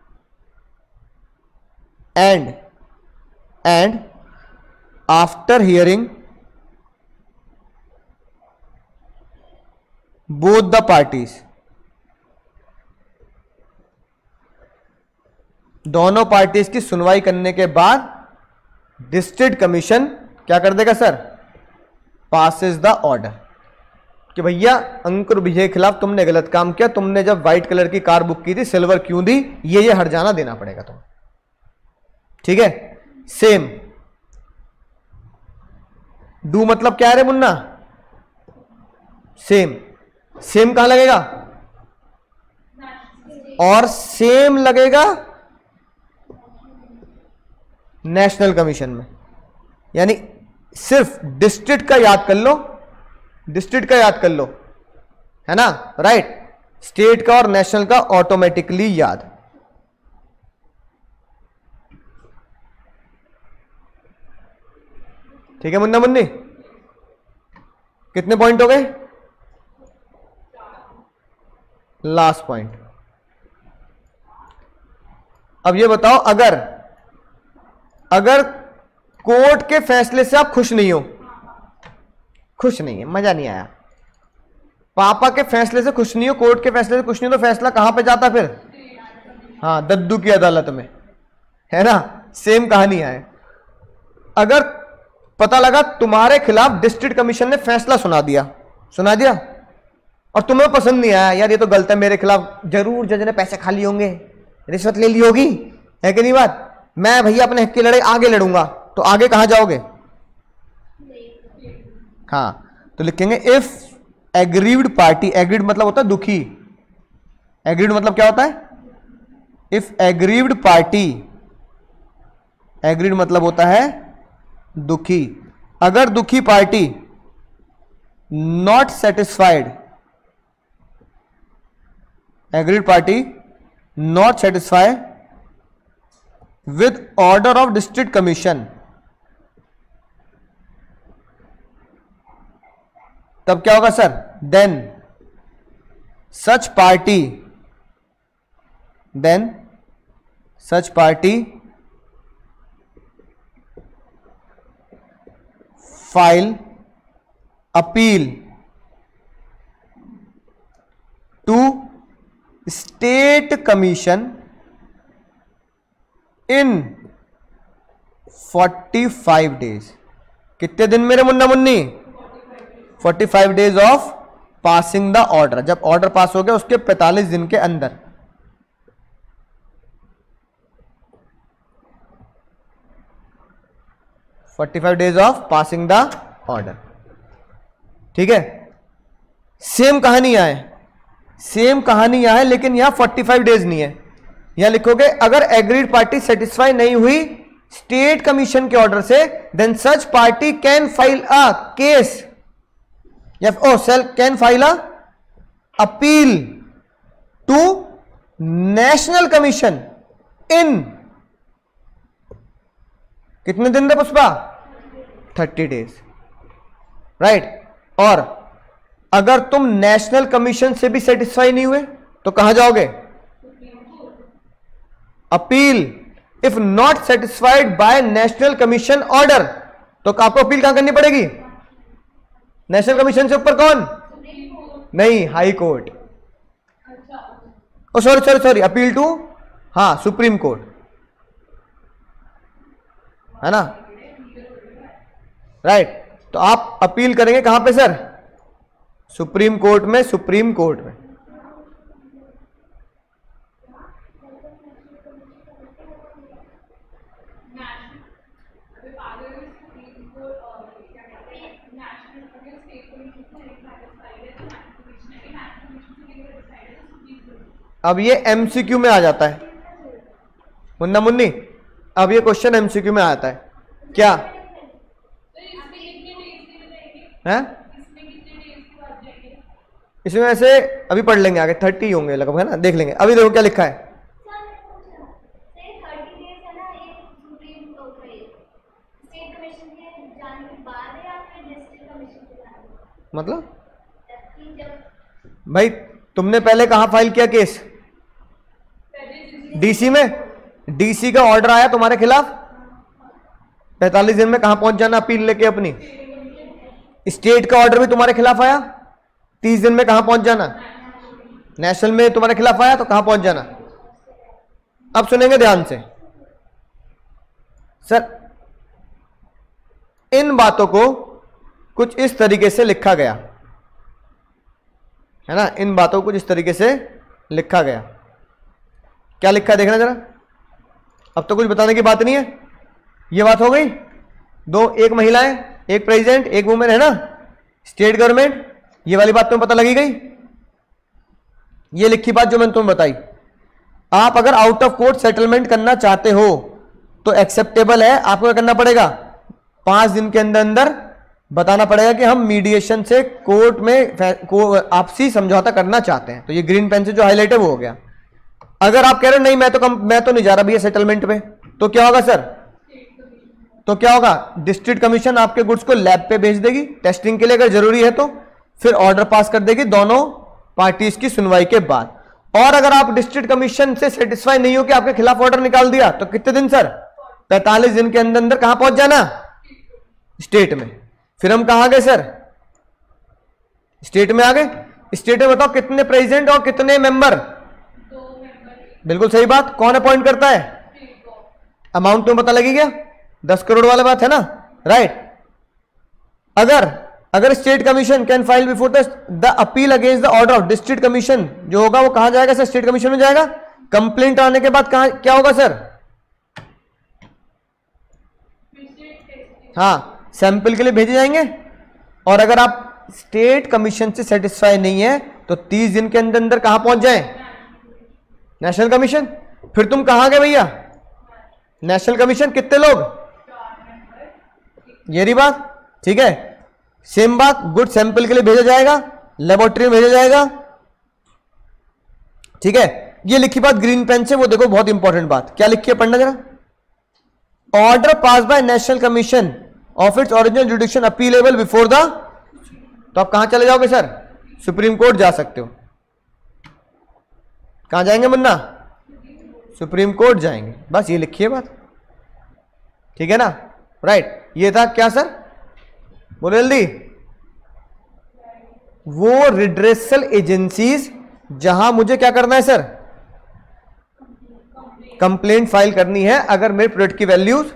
and after hearing both the parties, दोनों पार्टीज की सुनवाई करने के बाद डिस्ट्रिक्ट कमीशन क्या कर देगा सर, पासेस द ऑर्डर कि भैया अंकुर विजय के खिलाफ तुमने गलत काम किया, तुमने जब व्हाइट कलर की कार बुक की थी सिल्वर क्यों दी, ये हर्जाना देना पड़ेगा तुम्हें। ठीक है, सेम डू मतलब क्या है रे मुन्ना, सेम कहां लगेगा, और सेम लगेगा नेशनल कमीशन में। यानी सिर्फ डिस्ट्रिक्ट का याद कर लो, डिस्ट्रिक्ट का याद कर लो, है ना, राइट। स्टेट का और नेशनल का ऑटोमेटिकली याद। ठीक है मुन्ना मुन्नी, कितने पॉइंट हो गए, लास्ट पॉइंट। अब ये बताओ, अगर कोर्ट के फैसले से आप खुश नहीं हो, खुश नहीं है, मजा नहीं आया, पापा के फैसले से खुश नहीं हो, कोर्ट के फैसले से खुश नहीं हो, तो फैसला कहां पे जाता फिर, हाँ, दद्दू की अदालत में, है ना। सेम कहानी है। अगर पता लगा तुम्हारे खिलाफ डिस्ट्रिक्ट कमीशन ने फैसला सुना दिया और तुम्हें पसंद नहीं आया, यार ये तो गलत है, मेरे खिलाफ जरूर जज ने पैसे खा लिए होंगे, रिश्वत ले ली होगी, है कि नहीं बात, मैं भैया अपने हक की लड़ाई आगे लड़ूंगा, तो आगे कहां जाओगे, हाँ, तो लिखेंगे इफ एग्रीव्ड पार्टी, एग्रीड मतलब होता है दुखी, एग्रीड मतलब क्या होता है, इफ एग्रीव्ड पार्टी, एग्रीड मतलब होता है दुखी, अगर दुखी party not satisfied, agreed party not satisfied with order of district commission, तब क्या होगा सर, then such party file appeal to state commission in 45 days. कितने दिन मेरे मुन्ना मुन्नी, 45 days of passing the order. जब ऑर्डर पास हो गया उसके 45 दिन के अंदर। $45 days of passing the order. ठीक है, सेम कहानी है, सेम कहानी यहां है, लेकिन यहां 45 डेज नहीं है। यहां लिखोगे अगर एग्रीड पार्टी सेटिस्फाई नहीं हुई स्टेट कमीशन के ऑर्डर से, then such party can file a case या can file a appeal to national commission in कितने दिन थे पुष्पा, 30 डेज, राइट। और अगर तुम नेशनल कमीशन से भी सेटिस्फाई नहीं हुए तो कहां जाओगे? Appeal. If not satisfied by national commission order, तो आपको अपील कहां करनी पड़ेगी? नेशनल कमीशन से ऊपर कौन? नहीं, high court. Oh sorry, appeal to, हाँ, सुप्रीम कोर्ट, है ना, राइट। तो आप अपील करेंगे कहां पे सर? सुप्रीम कोर्ट में, सुप्रीम कोर्ट में। अब ये एमसीक्यू में आ जाता है मुन्ना मुन्नी, अब ये क्वेश्चन एमसीक्यू में आता है क्या है? इसमें ऐसे अभी पढ़ लेंगे आगे, 30 होंगे लगभग, है ना, देख लेंगे। अभी देखो क्या लिखा है। मतलब भाई तुमने पहले कहां फाइल किया केस? डीसी में। डीसी का ऑर्डर आया तुम्हारे खिलाफ, 45 दिन में कहां पहुंच जाना अपील लेके अपनी? स्टेट का ऑर्डर भी तुम्हारे खिलाफ आया, 30 दिन में कहां पहुंच जाना? नेशनल में तुम्हारे खिलाफ आया तो कहां पहुंच जाना? अब सुनेंगे ध्यान से सर, इन बातों को कुछ इस तरीके से लिखा गया है ना, इन बातों को कुछ इस तरीके से लिखा गया। क्या लिखा है देखना जरा। अब तो कुछ बताने की बात नहीं है, ये बात हो गई। एक महिलाएं, एक प्रेसिडेंट, एक वुमेन, है ना, स्टेट गवर्नमेंट, ये वाली बात तुम्हें पता लगी गई। ये लिखी बात जो मैंने तुम्हें बताई, आप अगर आउट ऑफ कोर्ट सेटलमेंट करना चाहते हो तो एक्सेप्टेबल है। आपको क्या करना पड़ेगा? 5 दिन के अंदर अंदर बताना पड़ेगा कि हम मीडिएशन से कोर्ट में आपसी समझौता करना चाहते हैं। तो ये ग्रीन पेन से जो हाईलाइट है वो हो गया। अगर आप कह रहे हो नहीं मैं तो नहीं जा रहा भैया सेटलमेंट पे, तो क्या होगा सर? तो क्या होगा? डिस्ट्रिक्ट कमीशन आपके गुड्स को लैब पे भेज देगी टेस्टिंग के लिए, अगर जरूरी है तो फिर ऑर्डर पास कर देगी दोनों पार्टीज की सुनवाई के बाद। और अगर आप डिस्ट्रिक्ट कमीशन से सेटिस्फाई नहीं हो कि आपके खिलाफ ऑर्डर निकाल दिया, तो कितने दिन सर? 45 दिन के अंदर अंदर कहां पहुंच जाना? स्टेट में। फिर हम कहां गए सर? स्टेट में आ गए। स्टेट में बताओ कितने प्रेसिडेंट और कितने मेंबर? 2 मेंबर। बिल्कुल सही बात। कौन अपॉइंट करता है? अमाउंट तो पता लगी गया, 10 करोड़ वाला बात है ना, राइट। अगर state commission can file before the appeal against the order of district commission, जो होगा वो कहां जाएगा सर? स्टेट कमीशन में जाएगा। कंप्लेंट आने के बाद कहां क्या होगा सर? हाँ, सैंपल के लिए भेजे जाएंगे। और अगर आप स्टेट कमीशन से सेटिस्फाई नहीं है तो 30 दिन के अंदर अंदर कहां पहुंच जाए? National commission. फिर तुम कहां गए भैया? National commission. कितने लोग? ये रही बात, ठीक है। सेम बात, गुड सैंपल के लिए भेजा जाएगा, लेबोरेटरी में भेजा जाएगा, ठीक है। ये लिखी बात ग्रीन पेन से, वो देखो बहुत इंपॉर्टेंट बात क्या लिखी है, पढ़ना जरा। Order pass by national commission of its original jurisdiction appealable before the, तो आप कहां चले जाओगे सर? सुप्रीम कोर्ट जा सकते हो। कहां जाएंगे मुन्ना? सुप्रीम कोर्ट जाएंगे। बस ये लिखिए बात, ठीक है ना, राइट। ये था क्या सर? बोलो जल्दी। वो रिड्रेसल एजेंसीज जहां मुझे क्या करना है सर? कंप्लेंट फाइल करनी है अगर मेरे प्रोडक्ट की वैल्यूज,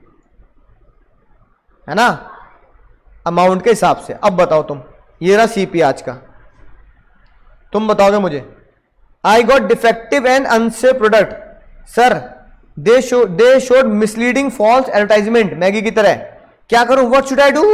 है ना, अमाउंट के हिसाब से। अब बताओ तुम, ये रहा सीपी आज का, तुम बताओगे मुझे। I got defective and unsafe product sir, they showed misleading false advertisement Maggi की तरह, क्या करूं? What should I do?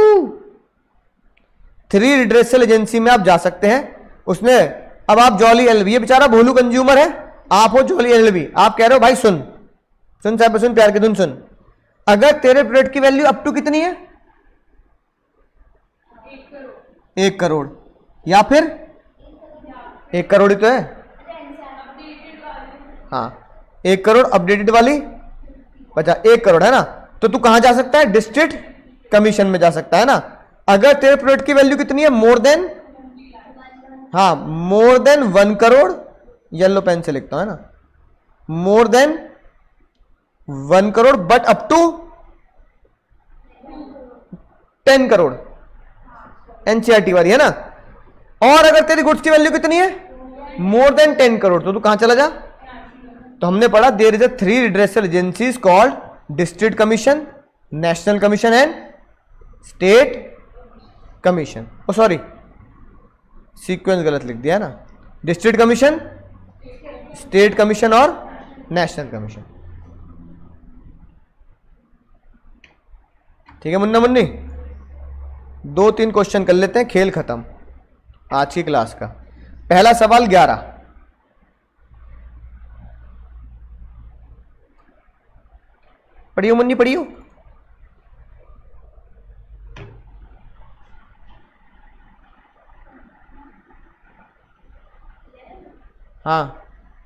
3 redressal agency में आप जा सकते हैं। उसने, अब आप जॉली एलएलबी, ये बेचारा भोलू कंज्यूमर है, आप हो जॉली एलएलबी, आप कह रहे हो भाई सुन साहब सुन, प्यार के धुन सुन, अगर तेरे प्रोडक्ट की वैल्यू अप टू कितनी है? 1 करोड़, या फिर 1 करोड़ ही तो है, हाँ 1 करोड़ अपडेटेड वाली, बचा 1 करोड़ है ना, तो तू कहां जा सकता है? डिस्ट्रिक्ट कमीशन में जा सकता है ना। अगर तेरे प्रोडक्ट की वैल्यू कितनी है, मोर देन, हाँ more than 1 crore, yellow pen से लिखता हूं है ना, more than 1 crore but up to 10 crore, NCERT वाली है ना। और अगर तेरी गुड्स की वैल्यू कितनी है, मोर देन 10 करोड़, तो तू कहां चला जा। तो हमने पढ़ा there is a 3 redressal agencies called district commission, national commission and state commission. Oh sorry, sequence गलत लिख दिया ना, डिस्ट्रिक्ट कमीशन, स्टेट कमीशन और नेशनल कमीशन। ठीक है मुन्ना मुन्नी, 2-3 क्वेश्चन कर लेते हैं, खेल खत्म आज की क्लास का। पहला सवाल 11, पढ़ियो मुन्नी पढ़ियो। हाँ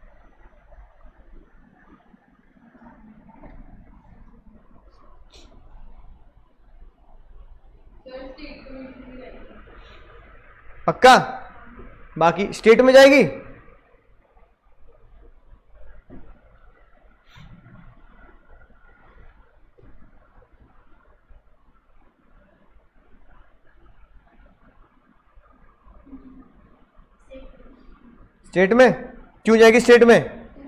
पक्का, बाकी स्टेट में जाएगी। स्टेट में क्यों जाएगी, स्टेट में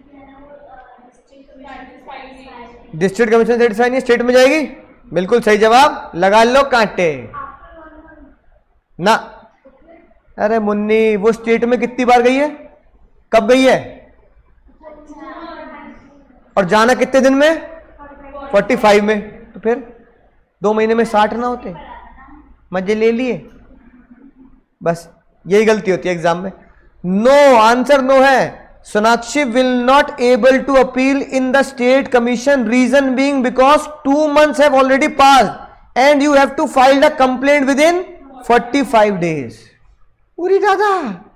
डिस्ट्रिक्ट कमीशन सेटिस्फाई नहीं, स्टेट में जाएगी। बिल्कुल सही जवाब, लगा लो कांटे ना। अरे मुन्नी वो स्टेट में कितनी बार गई है, कब गई है, और जाना कितने दिन में, 45 में, तो फिर 2 महीने में 60 ना होते, मजे ले लिए। बस यही गलती होती है एग्जाम में। नो, आंसर नो है। Sonakshi will not able to appeal in the state commission, reason being because 2 months have already passed and you have to file the complaint within 45 days। पूरी दादा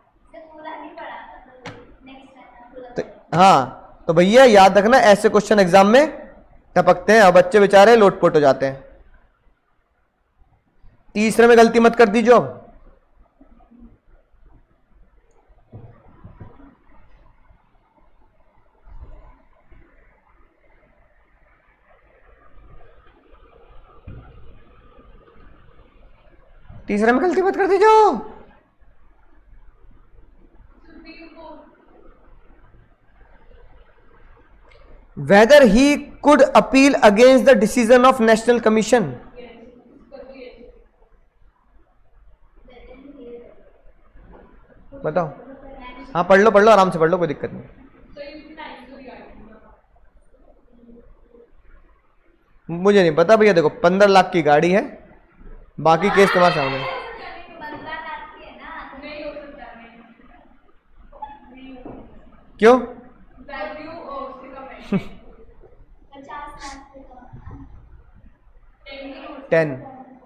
तो, हाँ तो भैया याद रखना, ऐसे क्वेश्चन एग्जाम में टपकते हैं और बच्चे बेचारे लोटपोट हो जाते हैं। तीसरे में गलती मत कर दीजिए। अब तीसरे में गलती मत कर दीजिए। Whether he could appeal against the decision of National Commission? बताओ। हाँ पढ़ लो आराम से पढ़ लो, कोई दिक्कत नहीं। मुझे नहीं पता भैया, देखो 15 लाख की गाड़ी है, बाकी केस तुम्हारे सामने। क्यों? 10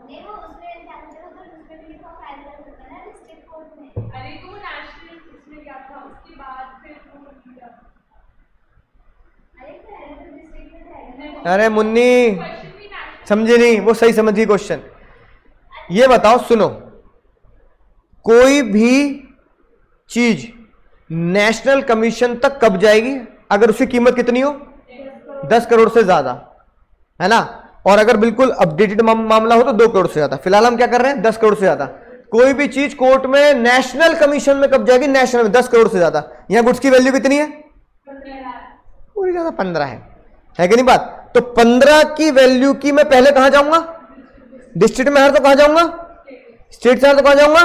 अरे मुन्नी समझे नहीं, वो सही समझी क्वेश्चन। ये बताओ, सुनो, कोई भी चीज नेशनल कमीशन तक कब जाएगी अगर उसकी कीमत कितनी हो, 10 करोड़ से ज्यादा, है ना। और अगर बिल्कुल अपडेटेड मामला हो तो 2 करोड़ से ज्यादा। फिलहाल हम क्या कर रहे हैं, 10 करोड़ से ज्यादा। कोई भी चीज कोर्ट में नेशनल कमीशन में कब जाएगी, नेशनल में 10 करोड़ से ज्यादा। यहां गुड्स की वैल्यू कितनी है, पूरी ज्यादा 15 है कि नहीं बात। तो 15 की वैल्यू की मैं पहले कहां जाऊंगा, डिस्ट्रिक्ट में हर तो कहां जाऊंगा, स्टेट से हर तो कहां जाऊंगा।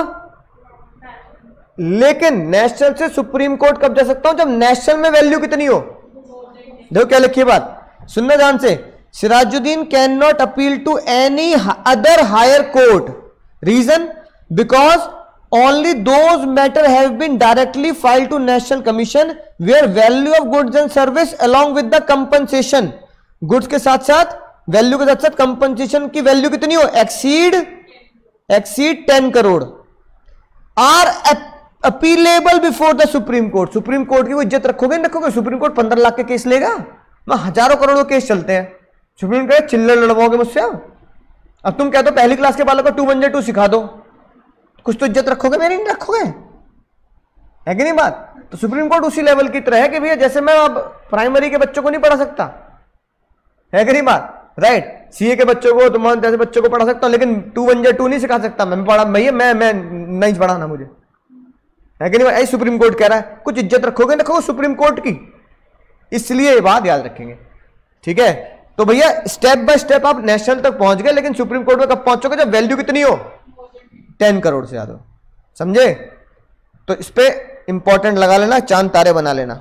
लेकिन नेशनल से सुप्रीम कोर्ट कब जा सकता हूं, जब नेशनल में वैल्यू कितनी हो। देखो क्या लिखी है बात, सुनना ध्यान से। Sirajuddin can not appeal to any other higher court, reason because only those matter have been directly filed to national commission where value of goods and service along with the compensation. Goods के साथ साथ वैल्यू के साथ साथ कंपनसेशन की वैल्यू कितनी हो, exceed 10 crore, are appealable before the supreme court. Supreme court की वो इज्जत रखोगे नहीं रखोगे, सुप्रीम कोर्ट 15 लाख के केस लेगा, वहां हजारों करोड़ों केस चलते हैं। सुप्रीम कोर्ट चिल्लर लड़वाओगे मुझसे, अब तुम कहते हो पहली क्लास के बालक को 2 1 2 सिखा दो, कुछ तो इज्जत रखोगे, मेरी नहीं रखोगे, है कि नहीं बात? तो सुप्रीम कोर्ट उसी लेवल की तरह है कि भैया जैसे मैं अब प्राइमरी के बच्चों को नहीं पढ़ा सकता, है कि नहीं बात? राइट, सीए के बच्चों को, तुम्हारे जैसे बच्चों को पढ़ा सकता हूं, लेकिन 2 1 2 नहीं सिखा सकता मैं पढ़ा भैया, मैं नहीं पढ़ाना मुझे, है कि नहीं? ऐसे सुप्रीम कोर्ट कह रहा है, कुछ इज्जत रखोगे रखोगे सुप्रीम कोर्ट की, इसलिए ये बात याद रखेंगे, ठीक है? तो भैया स्टेप बाय स्टेप आप नेशनल तक पहुंच गए, लेकिन सुप्रीम कोर्ट में कब पहुंचोगे? जब वैल्यू कितनी हो? 10 करोड़ से ज्यादा, समझे? तो इस पे इंपॉर्टेंट लगा लेना, चांद तारे बना लेना।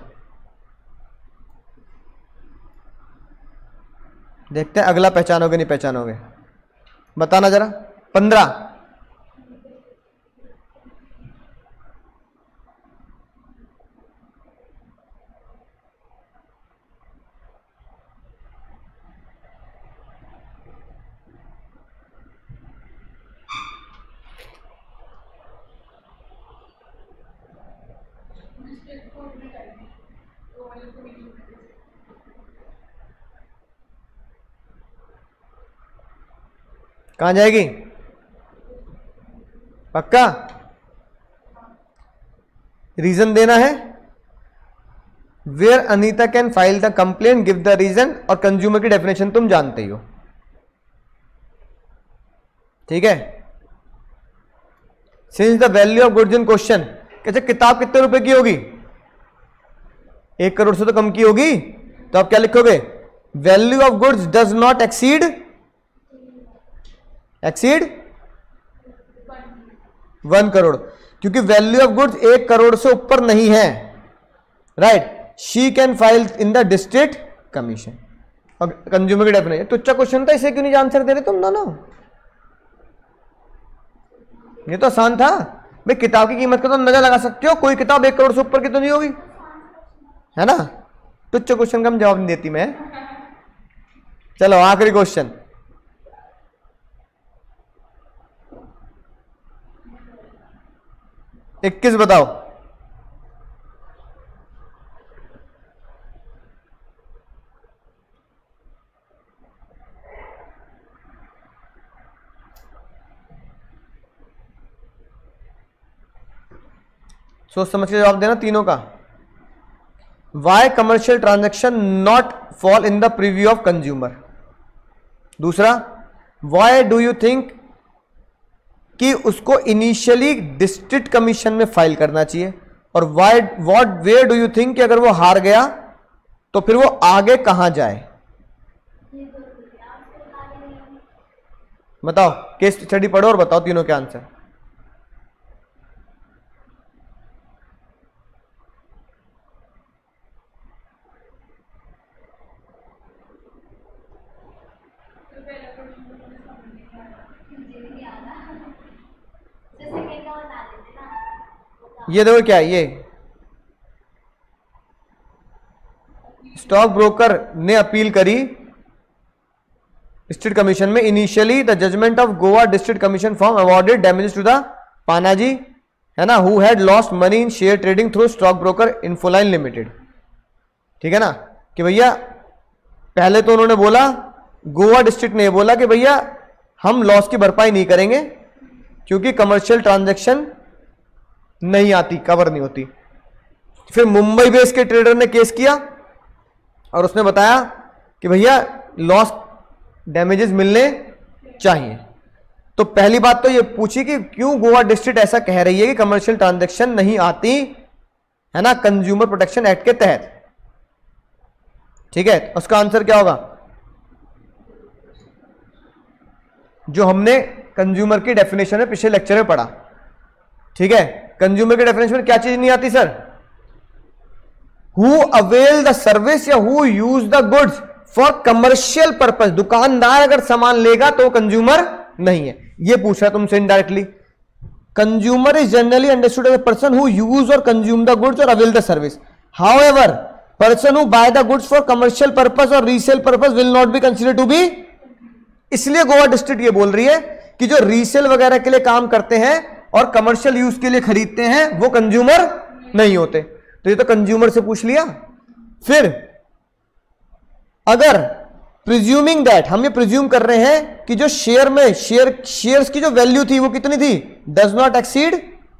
देखते हैं अगला पहचानोगे नहीं पहचानोगे, बताना जरा। 15, कहां जाएगी? पक्का रीजन देना है। Where Anita can file the complaint, give the reason, और कंज्यूमर की डेफिनेशन तुम जानते ही हो, ठीक है? Since the value of goods in question, कैसे किताब कितने रुपए की होगी? 1 करोड़ से तो कम की होगी, तो आप क्या लिखोगे? Value of goods does not exceed 1 crore, क्योंकि वैल्यू ऑफ गुड्स 1 करोड़ से ऊपर नहीं है, right? She can file in the district commission, और कंज्यूमर की डेफिनेशन। तो अच्छा क्वेश्चन था, इसे क्यों नहीं आंसर दे रहे तुम दोनों? ये तो आसान था भाई, किताब की कीमत का तो अंदाजा लगा सकते हो, कोई किताब 1 करोड़ से ऊपर की तो नहीं होगी, है ना? तो अच्छा क्वेश्चन का हम जवाब नहीं देती मैं। चलो आखिरी क्वेश्चन, 21 बताओ। सोच समझ के जवाब देना तीनों का। Why commercial transaction not fall in the preview of consumer. दूसरा, वाई डू यू थिंक कि उसको इनिशियली डिस्ट्रिक्ट कमीशन में फाइल करना चाहिए, और why what where do you think कि अगर वो हार गया तो फिर वो आगे कहां जाए? बताओ, केस स्टडी पढ़ो और बताओ तीनों के आंसर। ये देखो क्या है, ये स्टॉक ब्रोकर ने अपील करी डिस्ट्रिक्ट कमीशन में। Initially the judgement of Goa district commission form awarded damages to the Panaji, है ना, who had lost money in share trading through stock broker infoline limited. ठीक है ना, कि भैया पहले तो उन्होंने बोला, गोवा डिस्ट्रिक्ट ने बोला कि भैया हम लॉस की भरपाई नहीं करेंगे क्योंकि कमर्शियल ट्रांजैक्शन नहीं आती, कवर नहीं होती। फिर मुंबई बेस के ट्रेडर ने केस किया और उसने बताया कि भैया लॉस डैमेजेस मिलने चाहिए। तो पहली बात तो ये पूछी कि क्यों गोवा डिस्ट्रिक्ट ऐसा कह रही है कि कमर्शियल ट्रांजैक्शन नहीं आती, है ना, कंज्यूमर प्रोटेक्शन एक्ट के तहत। ठीक है, उसका आंसर क्या होगा? जो हमने कंज्यूमर की डेफिनेशन में पिछले लेक्चर में पढ़ा। ठीक है, कंज्यूमर की डेफिनेशन में क्या चीज नहीं आती sir? Who avail the service या who use the goods for commercial purpose. दुकानदार अगर सामान लेगा तो कंज्यूमर नहीं है, ये पूछ रहा है तुमसे indirectly. Consumer is generally understood as a person who use और कंज्यूम द गुड्स और avail the service. However person who buy the goods for commercial purpose और resale purpose will not be considered to be. इसलिए गोवा डिस्ट्रिक्ट ये बोल रही है कि जो रीसेल वगैरह के लिए काम करते हैं और कमर्शियल यूज के लिए खरीदते हैं वो कंज्यूमर नहीं होते। तो ये तो कंज्यूमर से पूछ लिया। फिर अगर प्रिज्यूमिंग दैट, हम ये प्रिज्यूम कर रहे हैं कि जो शेयर में शेयर्स की जो वैल्यू थी वो कितनी थी, डज नॉट एक्सीड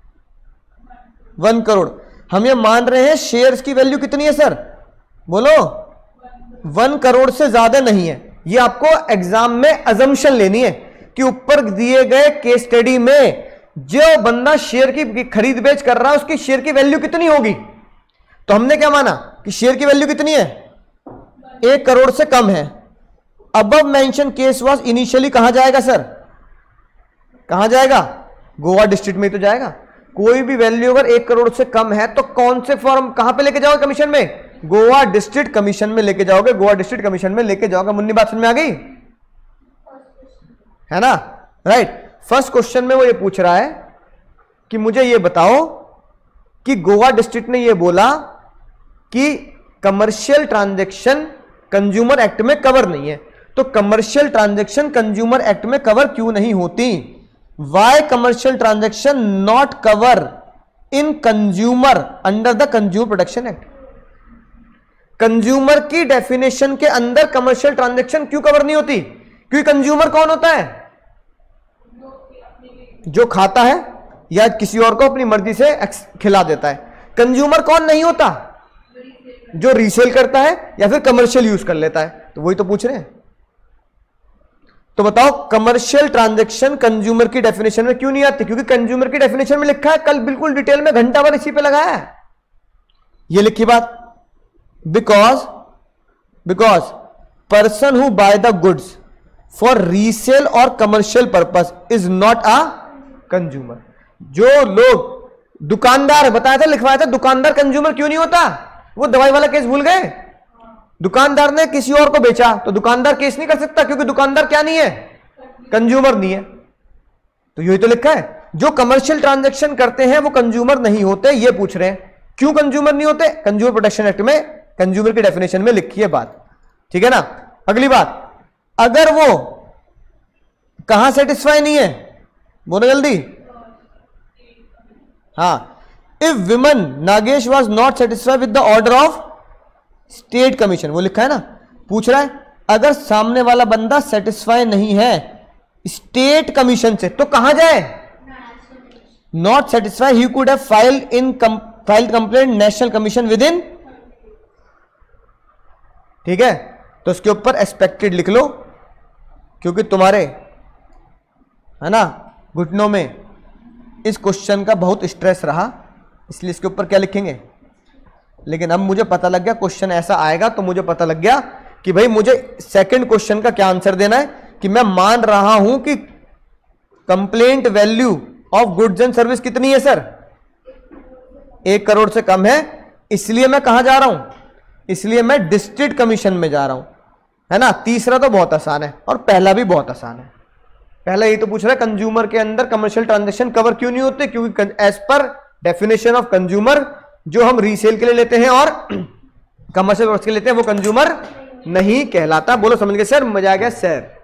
1 करोड़। हम ये मान रहे हैं शेयर्स की वैल्यू कितनी है सर, बोलो 1 करोड़ से ज्यादा नहीं है। ये आपको एग्जाम में अजम्पशन लेनी है कि ऊपर दिए गए केस स्टडी में जो बंदा शेयर की खरीद बेच कर रहा है उसकी शेयर की वैल्यू कितनी होगी। तो हमने क्या माना कि शेयर की वैल्यू कितनी है, 1 करोड़ से कम है। Above mention case was initially कहां जाएगा सर, कहां जाएगा, गोवा डिस्ट्रिक्ट में तो जाएगा। कोई भी वैल्यू अगर 1 करोड़ से कम है तो कौन से फॉर्म कहां पे लेके जाओगे कमीशन में, गोवा डिस्ट्रिक्ट कमीशन में लेके जाओगे, गोवा डिस्ट्रिक्ट कमीशन में लेके जाओगे। मुन्नी बात समझ में आ गई है ना, राइट। फर्स्ट क्वेश्चन में वो ये पूछ रहा है कि मुझे ये बताओ कि गोवा डिस्ट्रिक्ट ने ये बोला कि कमर्शियल ट्रांजैक्शन कंज्यूमर एक्ट में कवर नहीं है, तो कमर्शियल ट्रांजैक्शन कंज्यूमर एक्ट में कवर क्यों नहीं होती, why commercial transaction not cover in consumer under the consumer protection act. Consumer की डेफिनेशन के अंदर कमर्शियल ट्रांजैक्शन क्यों कवर नहीं होती, क्योंकि कंज्यूमर कौन होता है, जो खाता है या किसी और को अपनी मर्जी से खिला देता है। कंज्यूमर कौन नहीं होता, जो रीसेल करता है या फिर कमर्शियल यूज कर लेता है। तो वही तो पूछ रहे हैं। तो बताओ कमर्शियल ट्रांजैक्शन कंज्यूमर की डेफिनेशन में क्यों नहीं आती, क्योंकि कंज्यूमर की डेफिनेशन में लिखा है, कल बिल्कुल डिटेल में घंटा भर इसी पे लगाया है, ये लिखी बात। Because person who buy the goods for resale और commercial purpose is not a consumer. जो लोग दुकानदार बताया था, लिखवाया था, दुकानदार कंज्यूमर क्यों नहीं होता, वो दवाई वाला केस भूल गए। दुकानदार ने किसी और को बेचा तो दुकानदार केस नहीं कर सकता, क्योंकि दुकानदार क्या नहीं है, कंज्यूमर नहीं है। तो यही तो लिखा है, जो कमर्शियल ट्रांजैक्शन करते हैं वो कंज्यूमर नहीं होते। ये पूछ रहे हैं क्यों कंज्यूमर नहीं होते, कंज्यूमर प्रोटेक्शन एक्ट में कंज्यूमर की डेफिनेशन में लिखी है बात, ठीक है ना। अगली बात, अगर वो कहां सेटिस्फाई नहीं है, बोलो जल्दी, हाँ, इफ विमन Nagesh was not satisfied with the order of state commission, वो लिखा है ना। पूछ रहा है अगर सामने वाला बंदा सेटिस्फाई नहीं है स्टेट कमीशन से तो कहां जाए, not satisfy he could have filed complaint national commission within, ठीक है। तो उसके ऊपर एक्सपेक्टेड लिख लो, क्योंकि तुम्हारे है ना घुटनों में इस क्वेश्चन का बहुत स्ट्रेस रहा, इसलिए इसके ऊपर क्या लिखेंगे। लेकिन अब मुझे पता लग गया क्वेश्चन ऐसा आएगा, तो मुझे पता लग गया कि भाई मुझे सेकंड क्वेश्चन का क्या आंसर देना है, कि मैं मान रहा हूं कि complaint value of goods and service कितनी है सर, 1 करोड़ से कम है, इसलिए मैं कहां जा रहा हूं, इसलिए मैं डिस्ट्रिक्ट कमीशन में जा रहा हूं, है ना। तीसरा तो बहुत आसान है और पहला भी बहुत आसान है। पहला ये तो पूछ रहा है कंज्यूमर के अंदर कमर्शियल ट्रांजैक्शन कवर क्यों नहीं होते, क्योंकि as per definition of consumer जो हम रीसेल के लिए लेते हैं और कमर्शियल के लिए लेते हैं वो कंज्यूमर नहीं कहलाता। बोलो समझ गए सर, मजा आ गया सर।